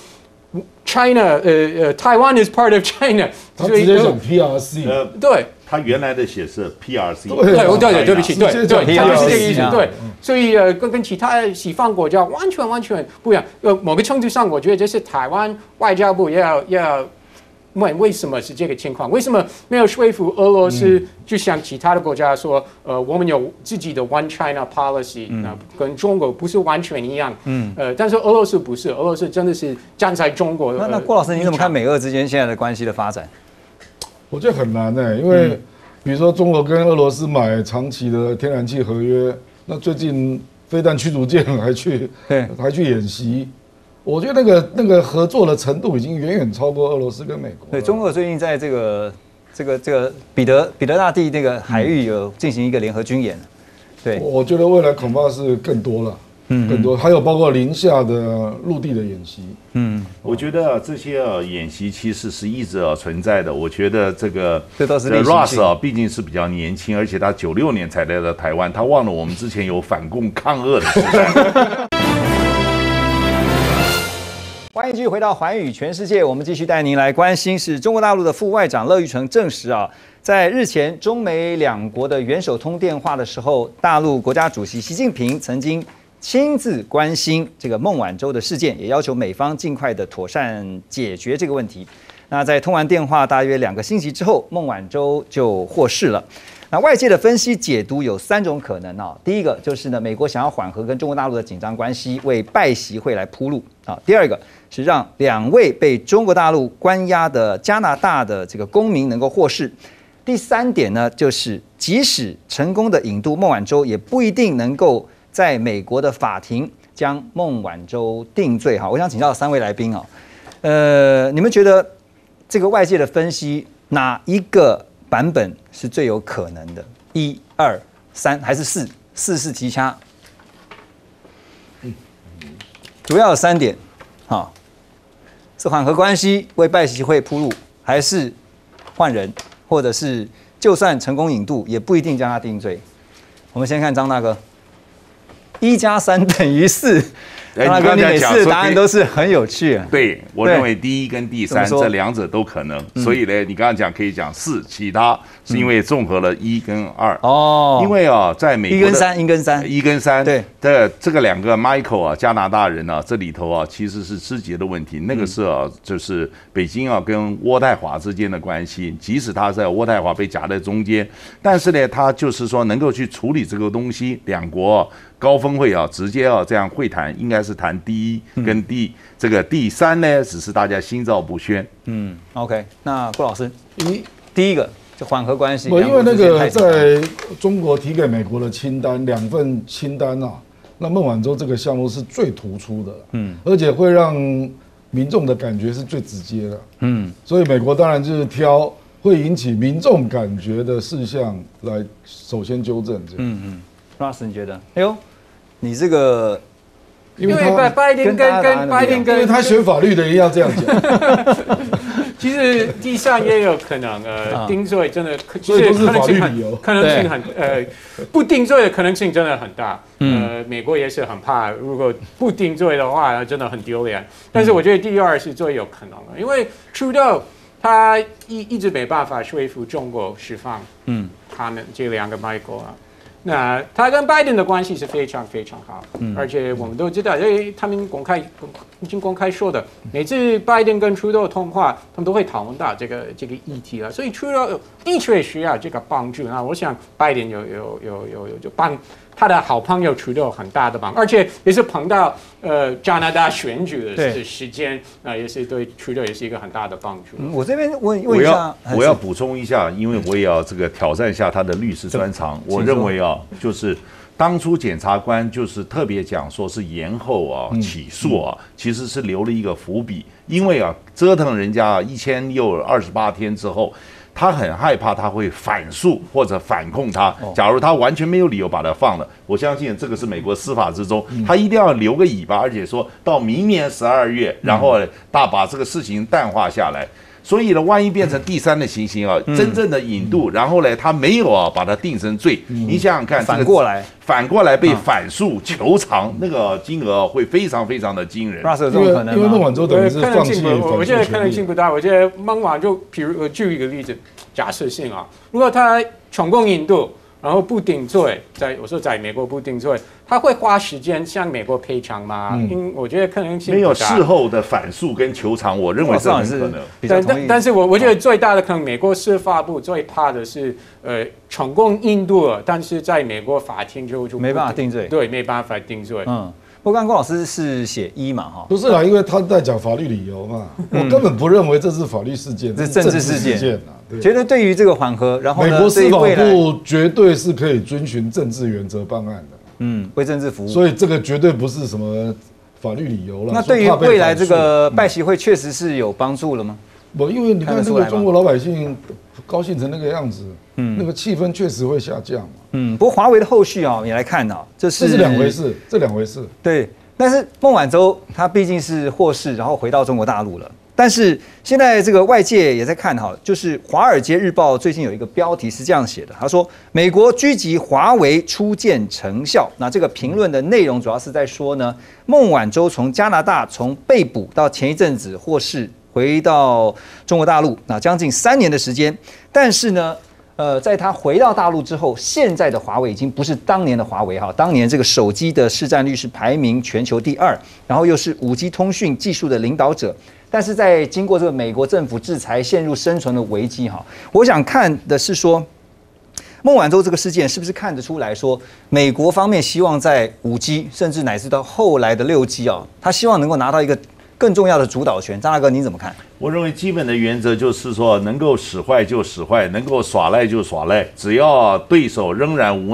China， Taiwan is part of China， 他直接讲 PRC， 对。 他原来的写是 PRC， 对不起，对，他们是这个意思，对，所以跟其他西方国家完全不一样。某个程度上，我觉得这是台湾外交部要问为什么是这个情况，为什么没有说服俄罗斯，就像其他的国家说，我们有自己的 One China policy，跟中国不是完全一样，但是俄罗斯不是，俄罗斯真的是站在中国。 那郭老师，你怎么看美俄之间现在的关系的发展？ 我觉得很难因为比如说中国跟俄罗斯买长期的天然气合约，那最近飞弹驱逐舰还去演习，我觉得那个合作的程度已经远远超过俄罗斯跟美国。 对，中俄最近在这个彼得大帝那个海域有进行一个联合军演，对， 我觉得未来恐怕是更多了。更多，还有包括零下的陆地的演习。 我觉得这些演习其实是一直存在的。我觉得这都是 Russ 毕竟是比较年轻，而且他96年才来到台湾，他忘了我们之前有反共抗俄的时代。 欢迎继续回到寰宇全世界，我们继续带您来关心是中国大陆的副外长乐玉成证实在日前中美两国的元首通电话的时候，大陆国家主席习近平曾经亲自关心这个孟晚舟的事件，也要求美方尽快的妥善解决这个问题。那在通完电话大约2个星期之后，孟晚舟就获释了。那外界的分析解读有3种可能第一个就是呢，美国想要缓和跟中国大陆的紧张关系，为拜习会来铺路第二个是让2位被中国大陆关押的加拿大的这个公民能够获释。第3点呢，就是即使成功的引渡孟晚舟，也不一定能够在美国的法庭将孟晚舟定罪。我想请教3位来宾你们觉得这个外界的分析哪一个版本是最有可能的？1 2、3还是4？4是提掐。主要有3点，好，是缓和关系为拜习会铺路，还是换人，或者是就算成功引渡，也不一定将他定罪。我们先看张大哥，1+3等于4。张大哥，你每次的答案都是很有趣。 对，我认为第1跟第3这2者都可能，所以呢，你刚刚讲可以讲4，其他是因为综合了1跟2。哦，因为啊，在美国 1跟3， 对，这个2个 Michael 啊，加拿大人啊，这里头啊其实是肢节的问题，那个是啊，就是北京啊跟渥太华之间的关系，即使他在渥太华被夹在中间，但是呢，他就是说能够去处理这个东西，两国高峰会啊，直接啊这样会谈，应该是谈第1跟第3呢，只是大家心照不宣。 OK， 那顾老师，第一个就缓和关系。 因为那个在中国提给美国的清单2份清单啊，那孟晚舟这个项目是最突出的，而且会让民众的感觉是最直接的，所以美国当然就是挑会引起民众感觉的事项来首先纠正这样。 老师，你觉得？哎呦，你这个， 因为拜登跟因为他学法律的人要这样讲。 其实第3也有可能，定罪真的， 所以都是法律理由， 可能性很不定罪的可能性真的很大。美国也是很怕，如果不定罪的话，真的很丢脸。但是我觉得第2是最有可能的，因为 Trudeau 他一直没办法说服中国释放他们这2个 Michael 啊。那他跟拜登的关系是非常非常好，而且我们都知道，因为他们已经公开说的，每次拜登跟 Trudeau 通话，他们都会讨论到这个议题了，所以 Trudeau 的确需要这个帮助。那我想拜登有就帮他的好朋友 Trudeau 很大的忙，而且也是碰到加拿大选举的时间，也是对 Trudeau 也是一个很大的帮助。 我这边问一下， 我要补充一下，因为我也要这个挑战一下他的律师专长。我认为啊，就是当初检察官就是特别讲说是延后啊起诉啊，其实是留了一个伏笔，因为啊折腾人家1028天之后。他很害怕他会反诉或者反控他。假如他完全没有理由把他放了，我相信这个是美国司法之中，他一定要留个尾巴，而且说到明年12月，然后把这个事情淡化下来。所以呢，万一变成第3的情形啊，真正的引渡，然后呢，他没有啊把他定成罪，你想想看， 反过来被反诉求偿，那个金额会非常非常的惊人。 因为孟晚舟等于是放弃， 我觉得可能性不大。我觉得孟晚舟，比如举一个例子，假设性啊，如果他成功引渡，然后不定罪，我说在美国不定罪，他会花时间向美国赔偿吗？我觉得可能性没有事后的反诉跟求偿，我认为这很可能。 但是我觉得最大的可能，美国司法部最怕的是成功引渡了，但是在美国法庭就没办法定罪， 对，没办法定罪。 不过刚刚郭老师是写1嘛，哈， 不是啦，因为他在讲法律理由嘛，我根本不认为这是法律事件， 这是政治事件啊。 觉得对于这个缓和，然后美国司法部绝对是可以遵循政治原则办案的， 为政治服务， 所以这个绝对不是什么法律理由了。 那对于未来这个拜习会确实是有帮助了吗？ 不，因为你看那个中国老百姓高兴成那个样子，那个气氛确实会下降嘛。 不过华为的后续啊，你来看啊，这是两回事，这2回事。 对，但是孟晚舟她毕竟是获释，然后回到中国大陆了。但是现在这个外界也在看哈，就是《华尔街日报》最近有一个标题是这样写的，他说美国狙击华为初见成效。那这个评论的内容主要是在说呢，孟晚舟从加拿大从被捕到前一阵子获释回到中国大陆，那将近3年的时间，但是呢。在他回到大陆之后，现在的华为已经不是当年的华为哈。当年这个手机的市占率是排名全球第2，然后又是5G 通讯技术的领导者。但是在经过这个美国政府制裁，陷入生存的危机哈。我想看的是说，孟晚舟这个事件是不是看得出来说，美国方面希望在5G，甚至乃至到后来的6G啊，他希望能够拿到一个更重要的主导权。张大哥，你怎么看？ 我认为基本的原则就是说，能够使坏就使坏，能够耍赖就耍赖，只要对手仍然无奈，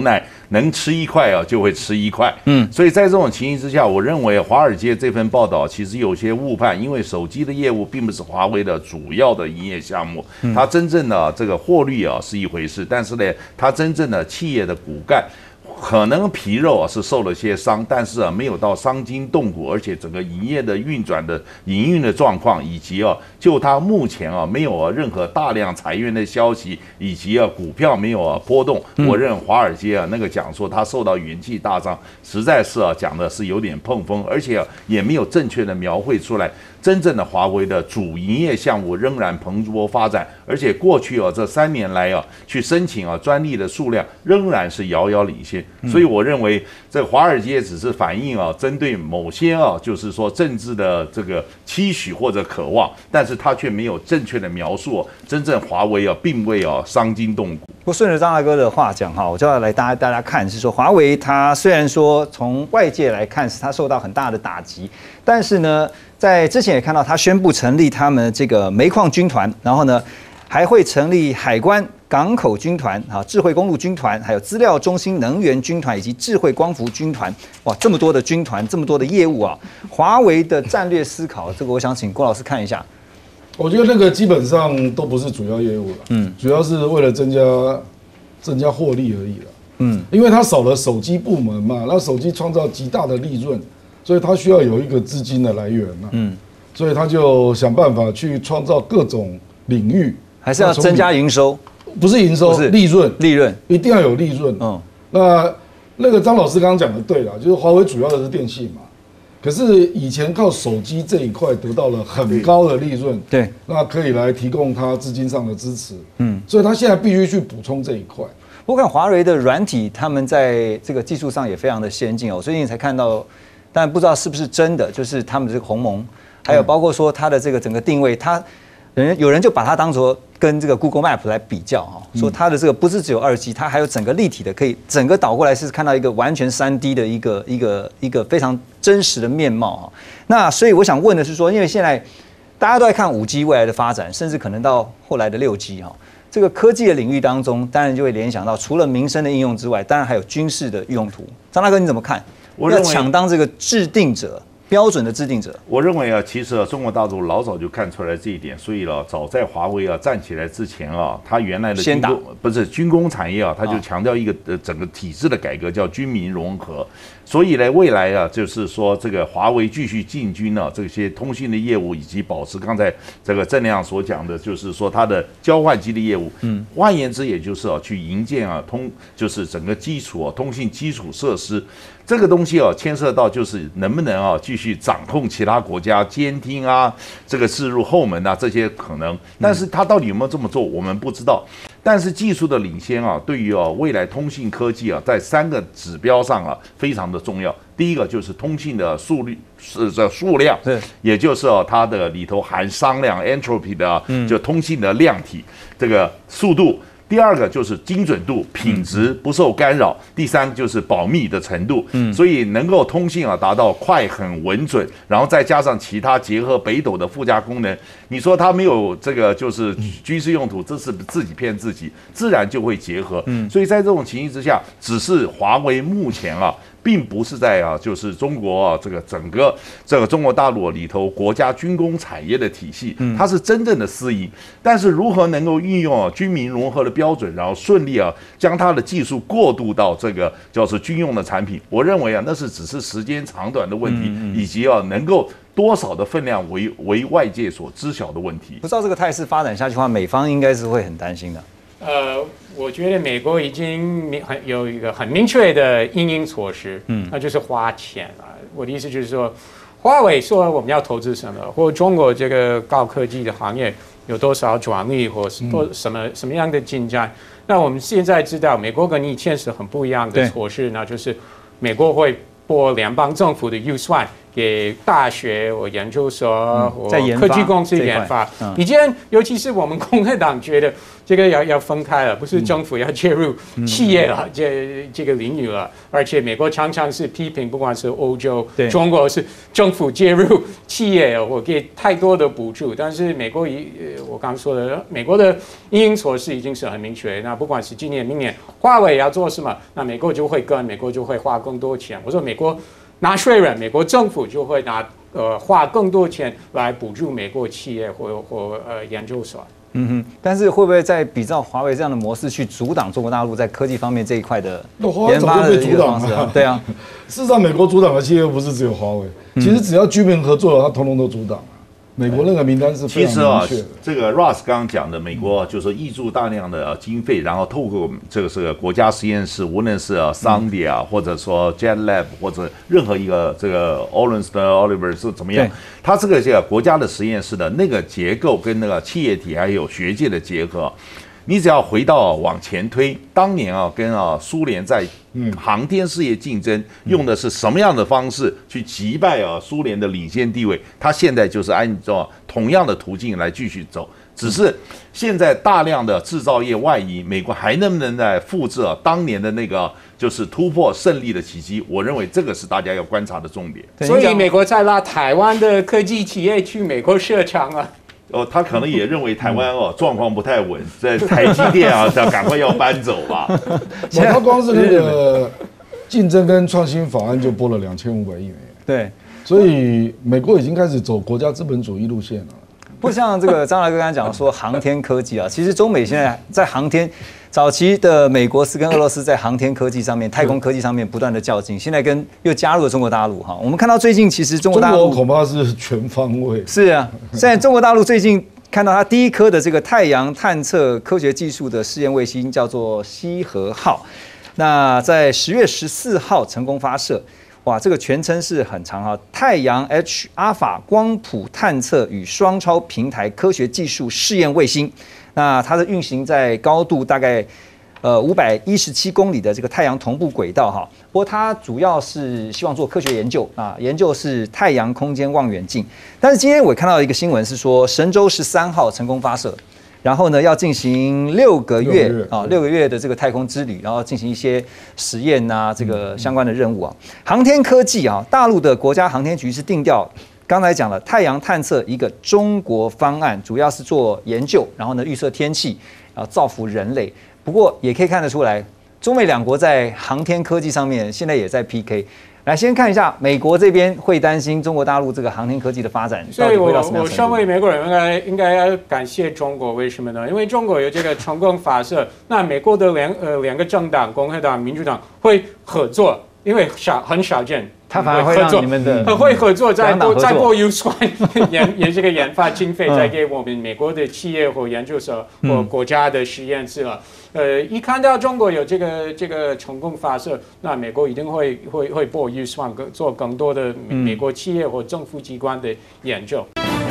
能吃一块啊就会吃一块。所以在这种情形之下，我认为华尔街这份报道其实有些误判，因为手机的业务并不是华为的主要的营业项目，它真正的这个获利啊是一回事，但是呢，它真正的企业的骨干。可能皮肉啊是受了些伤，但是啊没有到伤筋动骨，而且整个营业的运转的营运的状况，以及啊就它目前啊没有啊任何大量裁员的消息，以及啊股票没有啊波动，我认华尔街啊那个讲说它受到元气大伤，实在是啊讲的是有点碰风，而且也没有正确的描绘出来。真正的华为的主营业项目仍然蓬勃发展，而且过去啊这3年来啊去申请啊专利的数量仍然是遥遥领先，所以我认为这华尔街只是反映啊针对某些啊就是说政治的这个期许或者渴望，但是他却没有正确的描述真正华为啊并未啊伤筋动骨。 不过顺着张大哥的话讲哈，我就要来大家看是说，华为它虽然说从外界来看是它受到很大的打击，但是呢，在之前也看到它宣布成立他们这个煤矿军团，然后呢还会成立海关港口军团、智慧公路军团，还有资料中心能源军团以及智慧光伏军团。哇，这么多的军团，这么多的业务啊！华为的战略思考，这个我想请郭老师看一下。 我觉得那个基本上都不是主要业务了，主要是为了增加获利而已了，因为它少了手机部门嘛，那手机创造极大的利润，所以它需要有一个资金的来源嘛，所以他就想办法去创造各种领域， 还是要增加营收， 不是营收，利润一定要有利润，那个张老师刚刚讲的对了，就是华为主要的是电信嘛。可是以前靠手机这一块得到了很高的利润，对，那可以来提供它资金上的支持，所以他现在必须去补充这一块。 我看华为的软体，他们在这个技术上也非常的先进哦，最近才看到，但不知道是不是真的，就是他们的这个鸿蒙，还有包括说它的这个整个定位，有人就把它当作跟这个 Google Map 来比较哈，说它的这个不是只有2G，它还有整个立体的，可以整个导过来是看到一个完全3D 的一个非常真实的面貌哈。那所以我想问的是说，因为现在大家都在看5G 未来的发展，甚至可能到后来的6G 哈，这个科技的领域当中，当然就会联想到除了民生的应用之外，当然还有军事的用途。张大哥你怎么看？要抢当这个制定者。标准的制定者， 我认为啊，其实啊，中国大陆老早就看出来这一点，所以呢，早在华为啊站起来之前啊，他原来的军工产业啊，他就强调一个整个体制的改革，叫军民融合。所以呢，未来啊，就是说这个华为继续进军啊，这些通信的业务，以及保持刚才这个郑亮所讲的，就是说它的交换机的业务。换言之，也就是啊，去营建啊就是整个基础啊，通信基础设施。这个东西啊，牵涉到就是能不能啊继续掌控其他国家监听啊，这个置入后门啊这些可能，但是他到底有没有这么做，我们不知道。但是技术的领先啊，对于未来通信科技啊，在3个指标上啊非常的重要。第一个就是通信的数量，也就是它的里头含商量 entropy 的就通信的量体这个速度。第二个就是精准度、品质不受干扰。第三就是保密的程度。所以能够通信啊达到快、很稳准，然后再加上其他结合北斗的附加功能，你说它没有这个就是军事用途，这是自己骗自己，自然就会结合。所以在这种情形之下，只是华为目前啊。并不是在就是中国这个整个这个中国大陆里头国家军工产业的体系，它是真正的私营。但是如何能够运用军民融合的标准，然后顺利将它的技术过渡到这个叫做军用的产品，我认为那是只是时间长短的问题，以及能够多少的分量为外界所知晓的问题。 不知道这个态势发展下去的话，美方应该是会很担心的。 我觉得美国已经有一个很明确的因应措施，那就是花钱啊。我的意思就是说，华为说我们要投资什么，或中国这个高科技的行业有多少专利，或什么样的进展。那我们现在知道，美国跟以前是很不一样的措施，那就是美国会拨联邦政府的预算给大学或研究所或在研发科技公司研发。以前尤其是我们共和党觉得这个要分开了，不是政府要介入企业了，这个领域了。而且美国常常是批评，不管是欧洲、中国是政府介入企业或给太多的补助。但是美国我刚说的，美国的因应措施已经是很明确。那不管是今年、明年，华为要做什么，那美国就会花更多钱。我说美国纳税人，美国政府就会花更多钱来补助美国企业或研究所。 但是会不会在比照华为这样的模式去阻挡中国大陆在科技方面这一块的研发的一个方式啊？对啊， 事实上，美国阻挡的企业不是只有华为，其实只要居民合作了，它通通都阻挡。美国那个名单是非常明确的。 这个 Ross 刚刚讲的，美国就是挹注大量的经费，然后透过这个国家实验室，无论是Sandia 或者说 JetLab 或者任何一个这个 Oliver 是怎么样，它这个国家的实验室的那个结构跟那个企业体还有学界的结合。你只要回到往前推，当年跟苏联在航天事业竞争，用的是什么样的方式去击败苏联的领先地位？它现在就是按照同样的途径来继续走，只是现在大量的制造业外移，美国还能不能再复制当年的那个就是突破胜利的奇迹？我认为这个是大家要观察的重点。 所以美国在拉台湾的科技企业去美国设厂啊。 他可能也认为台湾状况不太稳，在台积电赶快要搬走吧。 他光是那个竞争跟创新法案就拨了2500亿美元。 对， 所以美国已经开始走国家资本主义路线了。 不像这个张大哥刚才讲说航天科技啊，其实中美现在在航天早期的美国是跟俄罗斯在航天科技上面、太空科技上面不断的较劲，现在又加入了中国大陆哈。我们看到最近其实中国大陆恐怕是全方位。 是啊，现在中国大陆最近看到它第一颗的这个太阳探测科学技术的试验卫星叫做羲和号，那在10月14号成功发射。哇，这个全称是很长哈，太阳 H 阿尔法光谱探测与双超平台科学技术试验卫星。那它的运行在高度大概517公里的这个太阳同步轨道哈。不过它主要是希望做科学研究啊，研究是太阳空间望远镜。但是今天我看到一个新闻是说，神舟13号成功发射。然后呢，要进行6个月的这个太空之旅，然后进行一些实验啊，这个相关的任务啊。航天科技啊，大陆的国家航天局是定调，刚才讲了太阳探测一个中国方案，主要是做研究，然后呢预测天气，然后造福人类。不过也可以看得出来，中美两国在航天科技上面现在也在 PK。来，先看一下美国这边会担心中国大陆这个航天科技的发展， 所以我身为美国人应该要感谢中国，为什么呢？因为中国有这个成功发射，那美国的两个政党，共和党、民主党会合作，因为很少见。 他反而会让你们的会合作，再拨预算这个研发经费，再给我们美国的企业或研究所或国家的实验室了。一看到中国有这个成功发射，那美国一定会拨预算做更多的美国企业或政府机关的研究。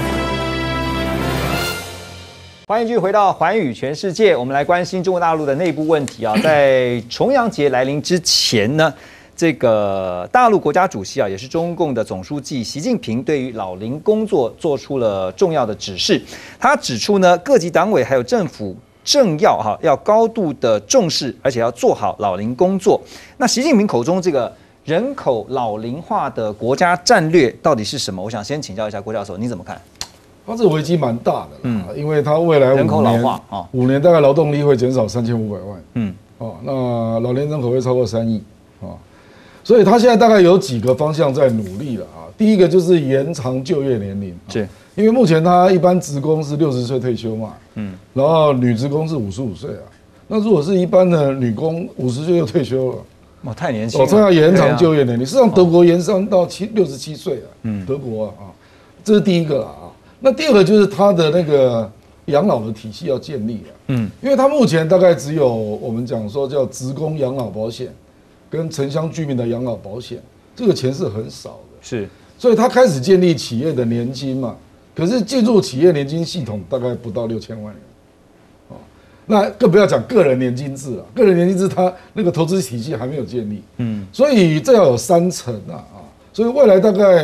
欢迎继续回到寰宇全世界，我们来关心中国大陆的内部问题啊。在重阳节来临之前呢，这个大陆国家主席啊，也是中共的总书记习近平对于老龄工作做出了重要的指示。他指出呢，各级党委还有政府政要要高度的重视，而且要做好老龄工作。那习近平口中这个人口老龄化的国家战略到底是什么？我想先请教一下郭教授，你怎么看？ 它这个危机蛮大的，因为它未来人口老化 5年大概劳动力会减少3500万，那老年人口会超过3亿，所以他现在大概有几个方向在努力了啊。第一个就是延长就业年龄， 是因为目前他一般职工是60岁退休嘛，然后女职工是55岁啊。那如果是一般的女工50岁就退休了， 太年轻了， 这要延长就业年龄。事实上，德国延长到67岁啊，德国啊，这是第一个啊。那第二个就是他的那个养老的体系要建立啊，因为他目前大概只有我们讲说叫职工养老保险。跟城乡居民的养老保险，这个钱是很少的， 是， 所以他开始建立企业的年金嘛，可是进入企业年金系统大概不到6000万人，那更不要讲个人年金制了，个人年金制它那个投资体系还没有建立，所以这要有3层啊，所以未来大概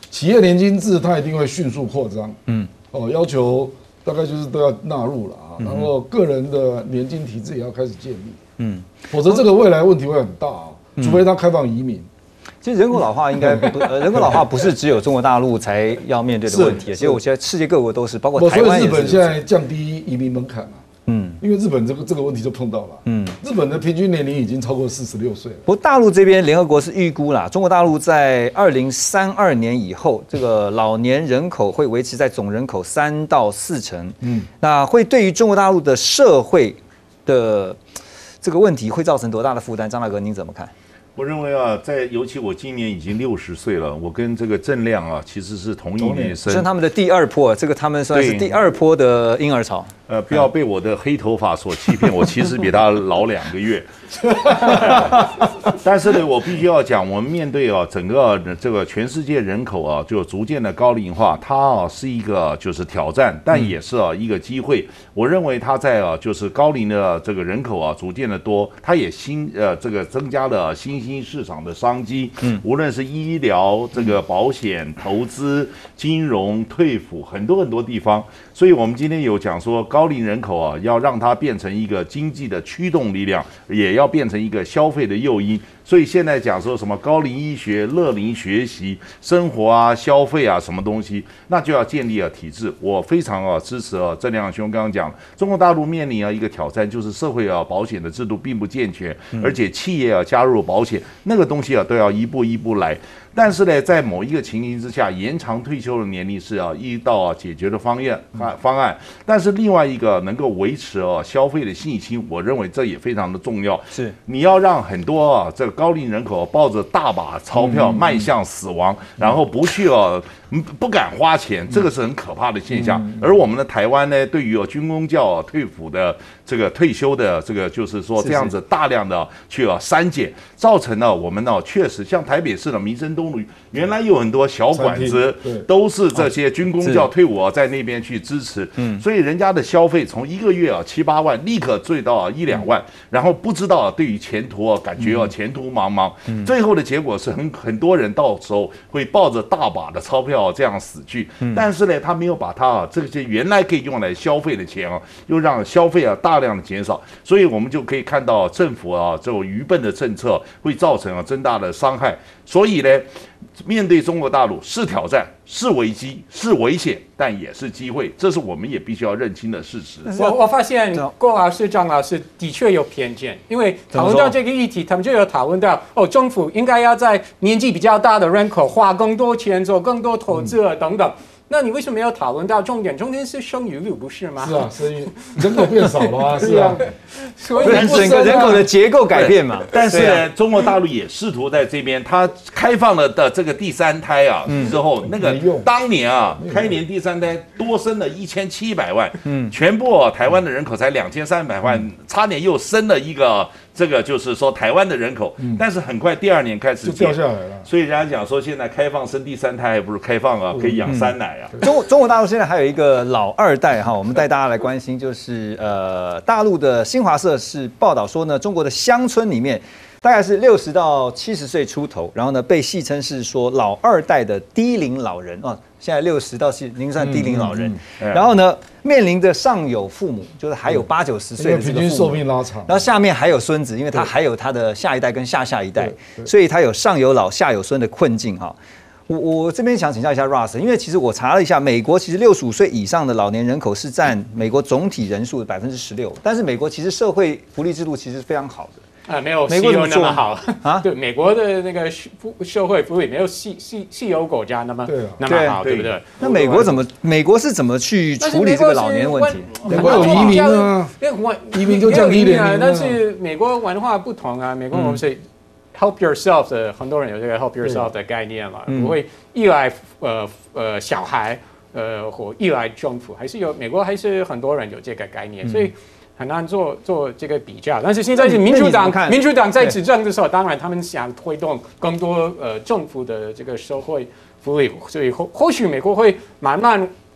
企业年金制它一定会迅速扩张，要求大概就是都要纳入了啊，然后个人的年金体制也要开始建立，否则这个未来问题会很大啊，除非它开放移民。 其实人口老化应该人口老化不是只有中国大陆才要面对的问题，其实我觉得世界各国都是，包括台湾也是。 所以日本现在降低移民门槛嘛，因为日本这个问题就碰到了，日本的平均年龄已经超过46岁了。 不过大陆这边，联合国是预估啦，中国大陆在2032年以后，这个老年人口会维持在总人口3到4成，那会对于中国大陆的社会的这个问题会造成多大的负担？张大哥您怎么看？ 我认为啊，尤其我今年已经60岁了，我跟这个郑亮啊，其实是同一年生， 是他们的第2波，这个他们算是第2波的婴儿潮。 不要被我的黑头发所欺骗，我其实比他老2个月。但是呢，我必须要讲，我们面对啊整个这个全世界人口啊就逐渐的高龄化，它啊是一个就是挑战，但也是啊一个机会。我认为它在啊就是高龄的这个人口啊逐渐的多，它也这个增加了新兴市场的商机。无论是医疗、这个保险、投资、金融、退抚，很多地方。所以我们今天有讲说，高龄人口啊，要让它变成一个经济的驱动力量，也要变成一个消费的诱因。所以现在讲说什么高龄医学、乐龄学习、生活啊、消费啊什么东西，那就要建立体制。我非常支持郑亮兄刚刚讲，中国大陆面临一个挑战，就是社会保险的制度并不健全，而且企业加入保险那个东西都要一步一步来。但是呢，在某一个情形之下，延长退休的年龄是一道解决的方案。但是另外一个能够维持消费的信心，我认为这也非常的重要。 是你要让很多这个高龄人口抱着大把钞票迈向死亡，然后不去不敢花钱，这个是很可怕的现象。而我们的台湾呢，对于军公教退抚的这个退休的这个，就是说这样子大量的去删减，造成了我们确实像台北市的民生东路，原来有很多小馆子都是这些军公教退伍在那边去支持，所以人家的消费从1个月7、8万立刻坠到1、2万，然后不知道对于前途感觉前途茫茫，最后的结果是很多人到时候会抱着大把的钞票这样死去，但是呢，他没有把他这些原来可以用来消费的钱又让消费大量的减少，所以我们就可以看到政府这种愚笨的政策会造成增大的伤害。所以呢，面对中国大陆是挑战、是危机、是危险，但也是机会，这是我们也必须要认清的事实。 我发现郭老师、张老师的确有偏见，因为讨论到这个议题，他们就有讨论到政府应该要在年纪比较大的人口花更多钱，做更多投资等等。那你为什么要讨论到重点？重点是生育率，不是吗？ 是啊，生育人口变少了啊，是啊， 所以整个人口的结构改变嘛。 但是呢，中国大陆也试图在这边，它开放了的这个第3胎之后，那个当年开年第3胎多生了1700万，全部台湾的人口才2300万，差点又生了一个。这个就是说台湾的人口，但是很快第2年开始就掉下来了。 所以人家讲说，现在开放生第3胎，还不如开放可以养3奶啊。 中国大陆现在还有一个老2代我们带大家来关心，就是大陆的新华社是报道说呢，中国的乡村里面大概是60到70岁出头，然后呢被戏称是说老2代的低龄老人现在60到70，您算低龄老人。然后呢，面临着上有父母，就是还有80、90岁的这个父母， 平均寿命拉长。 然后下面还有孙子，因为他还有他的下一代跟下下一代，所以他有上有老下有孙的困境我这边想请教一下 Ross， 因为其实我查了一下，美国其实65岁以上的老年人口是占美国总体人数的16%，但是美国其实社会福利制度其实非常好的。 没有西欧那么好啊！对，美国的那个社会福利没有西欧国家那么好，对不对？ 那美国是怎么去处理这个老年问题？ 美国有移民啊，移民就降低年龄。 但是美国文化不同啊，美国我们是 help yourself 的，很多人有这个 help yourself 的概念嘛，不会依赖小孩或依赖政府，美国还是很多人有这个概念，所以。很难做这个比较，但是现在是民主党在执政的时候，当然他们想推动更多政府的这个社会福利，所以或许美国会慢慢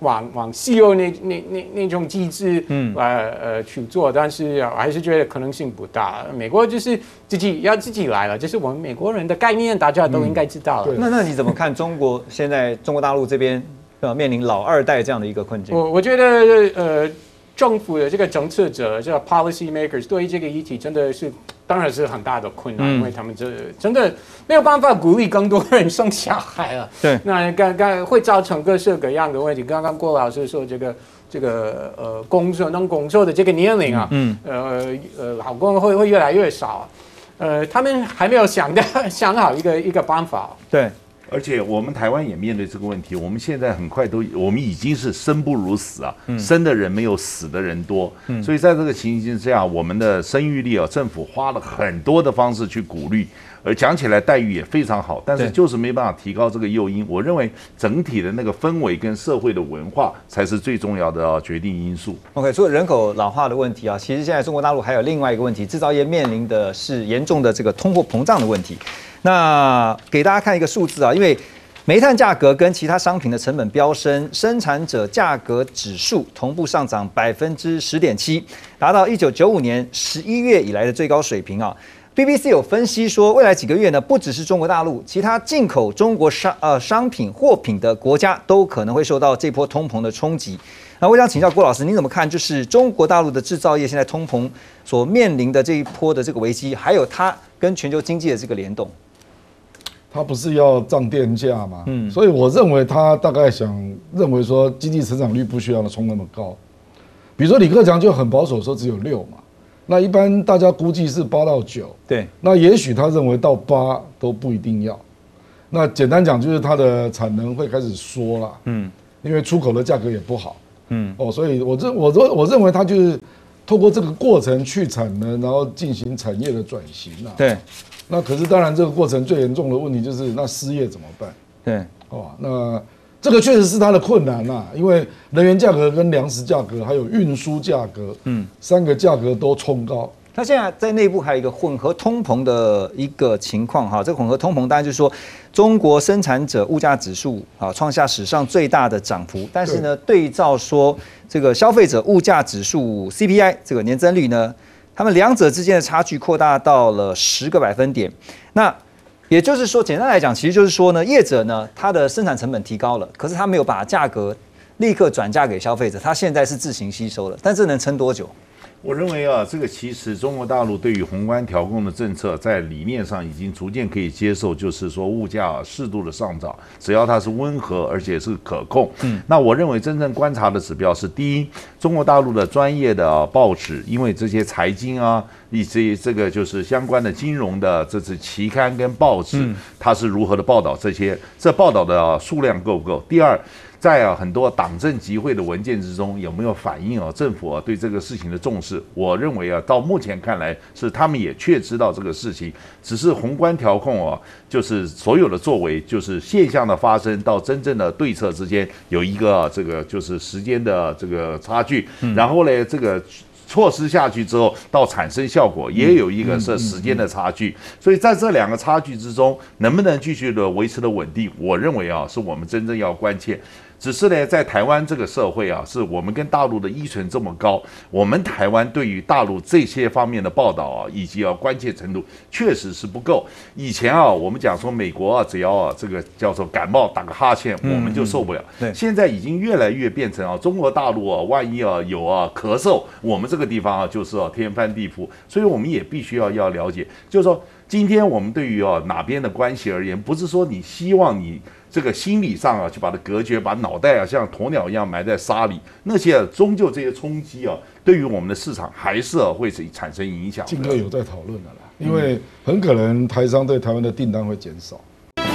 往西欧那种机制去做，但是我还是觉得可能性不大。美国就是自己来了，这是我们美国人的概念，大家都应该知道了。 那你怎么看中国现在中国大陆这边面临老二代这样的一个困境？ 我觉得政府的这个政策者，这个 policy makers 对于这个议题真的是，当然是很大的困难，因为他们真的没有办法鼓励更多人生小孩了。 对， 那刚会造成各式各样的问题。刚刚郭老师说这个工作的这个年龄啊，老公会越来越少，他们还没有想好一个办法。 对。 而且我们台湾也面对这个问题，我们现在很快我们已经是生不如死啊，生的人没有死的人多，所以在这个情形之下，我们的生育率啊，政府花了很多的方式去鼓励，而讲起来待遇也非常好，但是就是没办法提高这个诱因。我认为整体的那个氛围跟社会的文化才是最重要的决定因素。 OK， 除了人口老化的问题啊，其实现在中国大陆还有另外一个问题，制造业面临的是严重的这个通货膨胀的问题。那给大家看一个数字啊，因为煤炭价格跟其他商品的成本飙升，生产者价格指数同步上涨10.7%，达到1995年11月以来的最高水平啊。BBC 有分析说，未来几个月呢，不只是中国大陆，其他进口中国商品货品的国家都可能会受到这波通膨的冲击。那我想请教郭老师，您怎么看？就是中国大陆的制造业现在通膨所面临的这一波的这个危机，还有它跟全球经济的这个联动。 他不是要涨电价吗？所以我认为他大概认为说经济成长率不需要冲那么高。比如说李克强就很保守说只有6嘛，那一般大家估计是8到9。 对， 那也许他认为到8都不一定要。那简单讲就是它的产能会开始缩了，因为出口的价格也不好，所以我认为他就是透过这个过程去产能，然后进行产业的转型啊。 对。 那可是当然，这个过程最严重的问题就是那失业怎么办？ 对， 那这个确实是它的困难啦，因为能源价格、跟粮食价格还有运输价格，3个价格都冲高。 它现在在内部还有一个混合通膨的一个情况哈，这个混合通膨当然就是说，中国生产者物价指数啊创下史上最大的涨幅，但是呢，对照说这个消费者物价指数 CPI 这个年增率呢，他们两者之间的差距扩大到了10个百分点。那也就是说，简单来讲，其实就是说呢，业者呢，他的生产成本提高了，可是他没有把价格立刻转嫁给消费者，他现在是自行吸收了，但这能撑多久？ 我认为啊，这个其实中国大陆对于宏观调控的政策，在理念上已经逐渐可以接受，就是说物价适度的上涨，只要它是温和而且是可控。那我认为真正观察的指标是：第一，中国大陆的专业的报纸，因为这些财经啊，以及这个就是相关的金融的这次期刊跟报纸，它是如何的报道这报道的数量够不够？第二，在很多党政集会的文件之中，有没有反映政府对这个事情的重视？我认为到目前看来是他们也确知道这个事情，只是宏观调控就是所有的作为，就是现象的发生到真正的对策之间有一个这个就是时间的这个差距，然后呢这个措施下去之后到产生效果也有一个是时间的差距，所以在这2个差距之中能不能继续的维持的稳定，我认为是我们真正要关切。只是呢，在台湾这个社会是我们跟大陆的依存这么高，我们台湾对于大陆这些方面的报道以及关切程度确实是不够。以前我们讲说美国只要这个叫做感冒打个哈欠，我们就受不了。现在已经越来越变成中国大陆万一有咳嗽，我们这个地方就是天翻地覆。所以我们也必须要了解，就是说今天我们对于哪边的关系而言，不是说你希望你这个心理上去把它隔绝，把脑袋像鸵鸟一样埋在沙里，那些终究这些冲击对于我们的市场还是会产生影响的。 进克有在讨论的啦，因为很可能台商对台湾的订单会减少。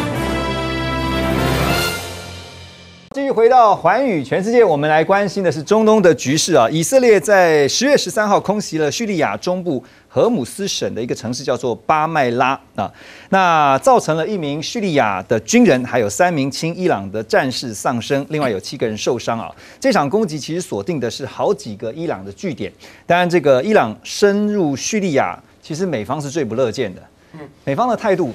继续回到寰宇全世界，我们来关心的是中东的局势啊。以色列在10月13号空袭了叙利亚中部荷姆斯省的一个城市，叫做巴麦拉啊。那造成了1名叙利亚的军人，还有3名亲伊朗的战士丧生，另外有7个人受伤啊。这场攻击其实锁定的是好几个伊朗的据点。当然，这个伊朗深入叙利亚，其实美方是最不乐见的。美方的态度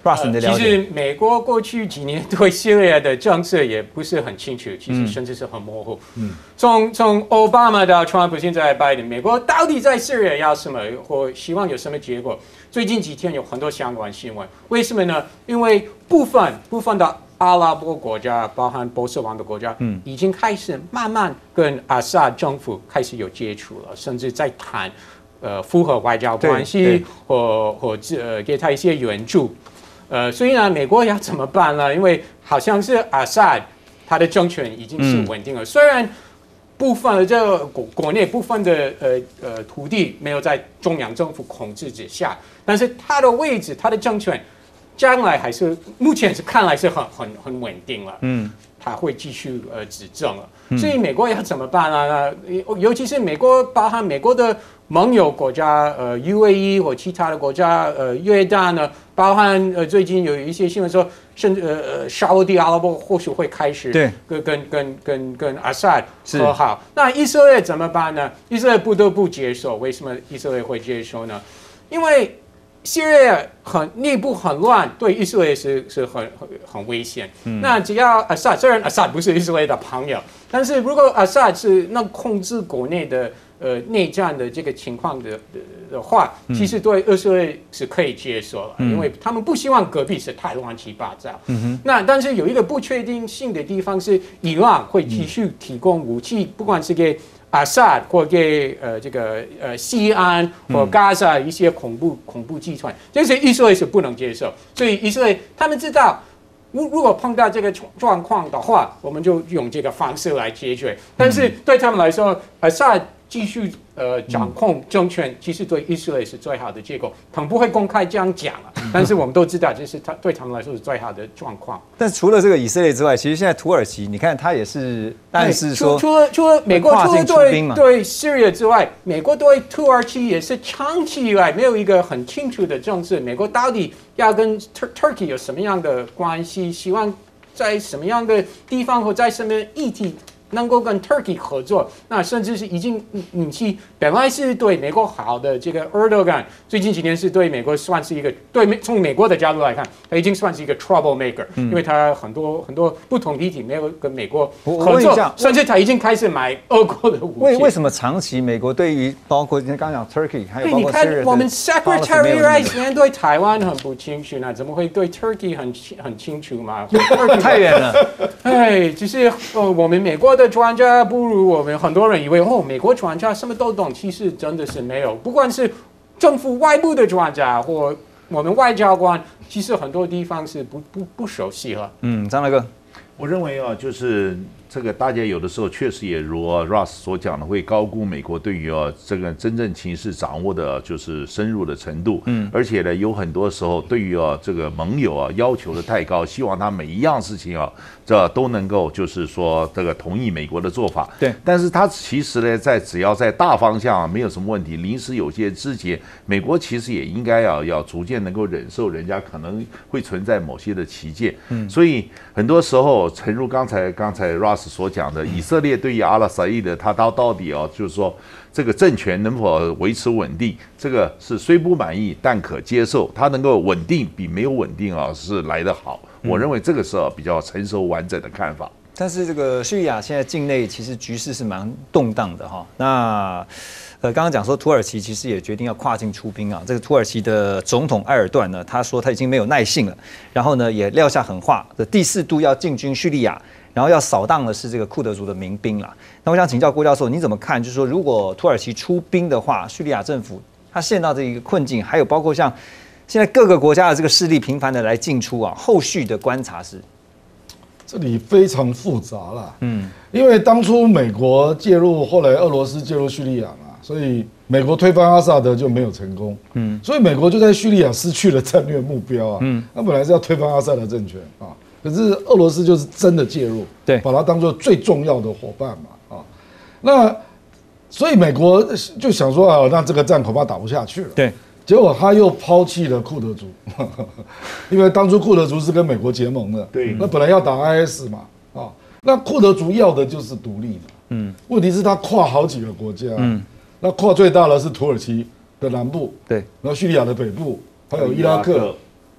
Russ 你的了解？ 其实美国过去几年对叙利亚的政策也不是很清楚，其实甚至是很模糊。从奥巴马到川普，现在拜登，美国到底在叙利亚要什么，或希望有什么结果？最近几天有很多相关新闻，为什么呢？因为部分的阿拉伯国家，包含波斯湾的国家，已经开始慢慢跟阿萨德政府开始有接触了，甚至在谈复合外交关系，或给他一些援助。所以呢，美国要怎么办呢？因为好像是阿萨德他的政权已经是稳定了，虽然部分的这个国内部分的土地没有在中央政府控制之下，但是他的位置，他的政权将来还是目前是看来是很稳定了。他会继续执政了。所以美国要怎么办呢？尤其是美国，包含美国的盟友国家UAE 或其他的国家约旦呢，包含最近有一些新闻说，甚至沙烏地阿拉伯或许会开始跟阿萨德和好。那以色列怎么办呢？以色列不得不接受。为什么以色列会接受呢？因为叙利亚内部很乱，对以色列是很危险。那只要阿萨德，虽然阿萨德不是以色列的朋友，但是如果阿萨德是能控制国内的内战的这个情况的话，其实对以色列是可以接受了，因为他们不希望隔壁是太乱七八糟。但是有一个不确定性的地方是，伊朗会继续提供武器，不管是给阿萨德或给这个西安或加沙一些恐怖集团，这些以色列是不能接受。所以以色列他们知道，如果碰到这个状况的话，我们就用这个方式来解决。但是对他们来说，阿萨德继续掌控政权，其实对以色列是最好的结果。他们不会公开这样讲啊，但是我们都知道，这是对他们来说是最好的状况。 但是除了这个以色列之外，其实现在土耳其，你看它也是，但是说除了美国除了对叙利亚之外，美国对土耳其也是长期以来没有一个很清楚的政策。美国到底要跟 Turkey 有什么样的关系？希望在什么样的地方或在什么议题能够跟 Turkey 合作，那甚至是已经本来是对美国好的这个 Erdogan， 最近几年是对美国算是一个从美国的角度来看，他已经算是一个 troublemaker，因为他很多不同议题没有跟美国合作，甚至他已经开始买俄国的武器。 为什么长期美国对于包括今天刚讲 Turkey， 还有包括 Syria， 你看我们 Secretary Rice 对台湾很不清楚呢，怎么会对 Turkey 很清楚嘛？ 太远了。 只是我们美国的专家不如我们很多人以为美国专家什么都懂，其实真的是没有。不管是政府外部的专家或我们外交官，其实很多地方是不熟悉了。 张大哥， 我认为就是这个大家有的时候确实也如Russ 所讲的，会高估美国对于这个真正情势掌握的就是深入的程度。而且呢，有很多时候对于这个盟友要求的太高，希望他每一样事情这都能够就是说这个同意美国的做法。 对， 但是他其实呢，只要在大方向没有什么问题，临时有些枝节，美国其实也应该要逐渐能够忍受人家可能会存在某些的歧见。所以很多时候，诚如刚才 Russ 所讲的，以色列对于阿拉萨伊的他到底就是说这个政权能否维持稳定，这个是虽不满意但可接受，他能够稳定比没有稳定是来得好。我认为这个是比较成熟完整的看法。 但是这个叙利亚现在境内其实局势是蛮动荡的哈。那刚刚讲说土耳其其实也决定要跨境出兵啊。这个土耳其的总统埃尔段呢，他说他已经没有耐性了，然后呢也撂下狠话，第4度要进军叙利亚，然后要扫荡的是这个库德族的民兵啦。那我想请教郭教授，你怎么看？就是说，如果土耳其出兵的话，叙利亚政府他陷到这一个困境，还有包括像现在各个国家的这个势力频繁的来进出啊，后续的观察是？ 这里非常复杂啦，因为当初美国介入，后来俄罗斯介入叙利亚嘛，所以美国推翻阿萨德就没有成功，所以美国就在叙利亚失去了战略目标啊，那本来是要推翻阿萨德政权啊，可是俄罗斯就是真的介入， 对， 把它当作最重要的伙伴嘛，那所以美国就想说那这个战恐怕打不下去了， 对。 结果他又抛弃了库德族，因为当初库德族是跟美国结盟的， 对， 那本来要打 IS 嘛，那库德族要的就是独立的，问题是他跨好几个国家，那跨最大的是土耳其的南部， 对， 然后叙利亚的北部，还有伊拉克，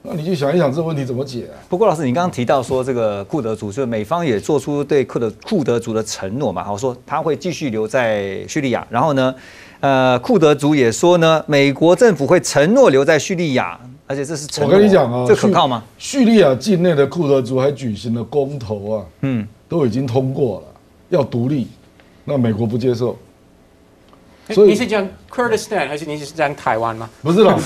那你去想一想这个问题怎么解啊？ 不过老师，你刚刚提到说这个库德族，就是美方也做出对库德族的承诺嘛，好说他会继续留在叙利亚。然后呢，库德族也说呢，美国政府会承诺留在叙利亚，而且这是承诺。 我跟你讲啊， 这可靠吗？ 叙利亚境内的库德族还举行了公投啊，都已经通过了，要独立，那美国不接受。 所以你是讲 Kurdistan 还是你是讲台湾吗？ 不是啦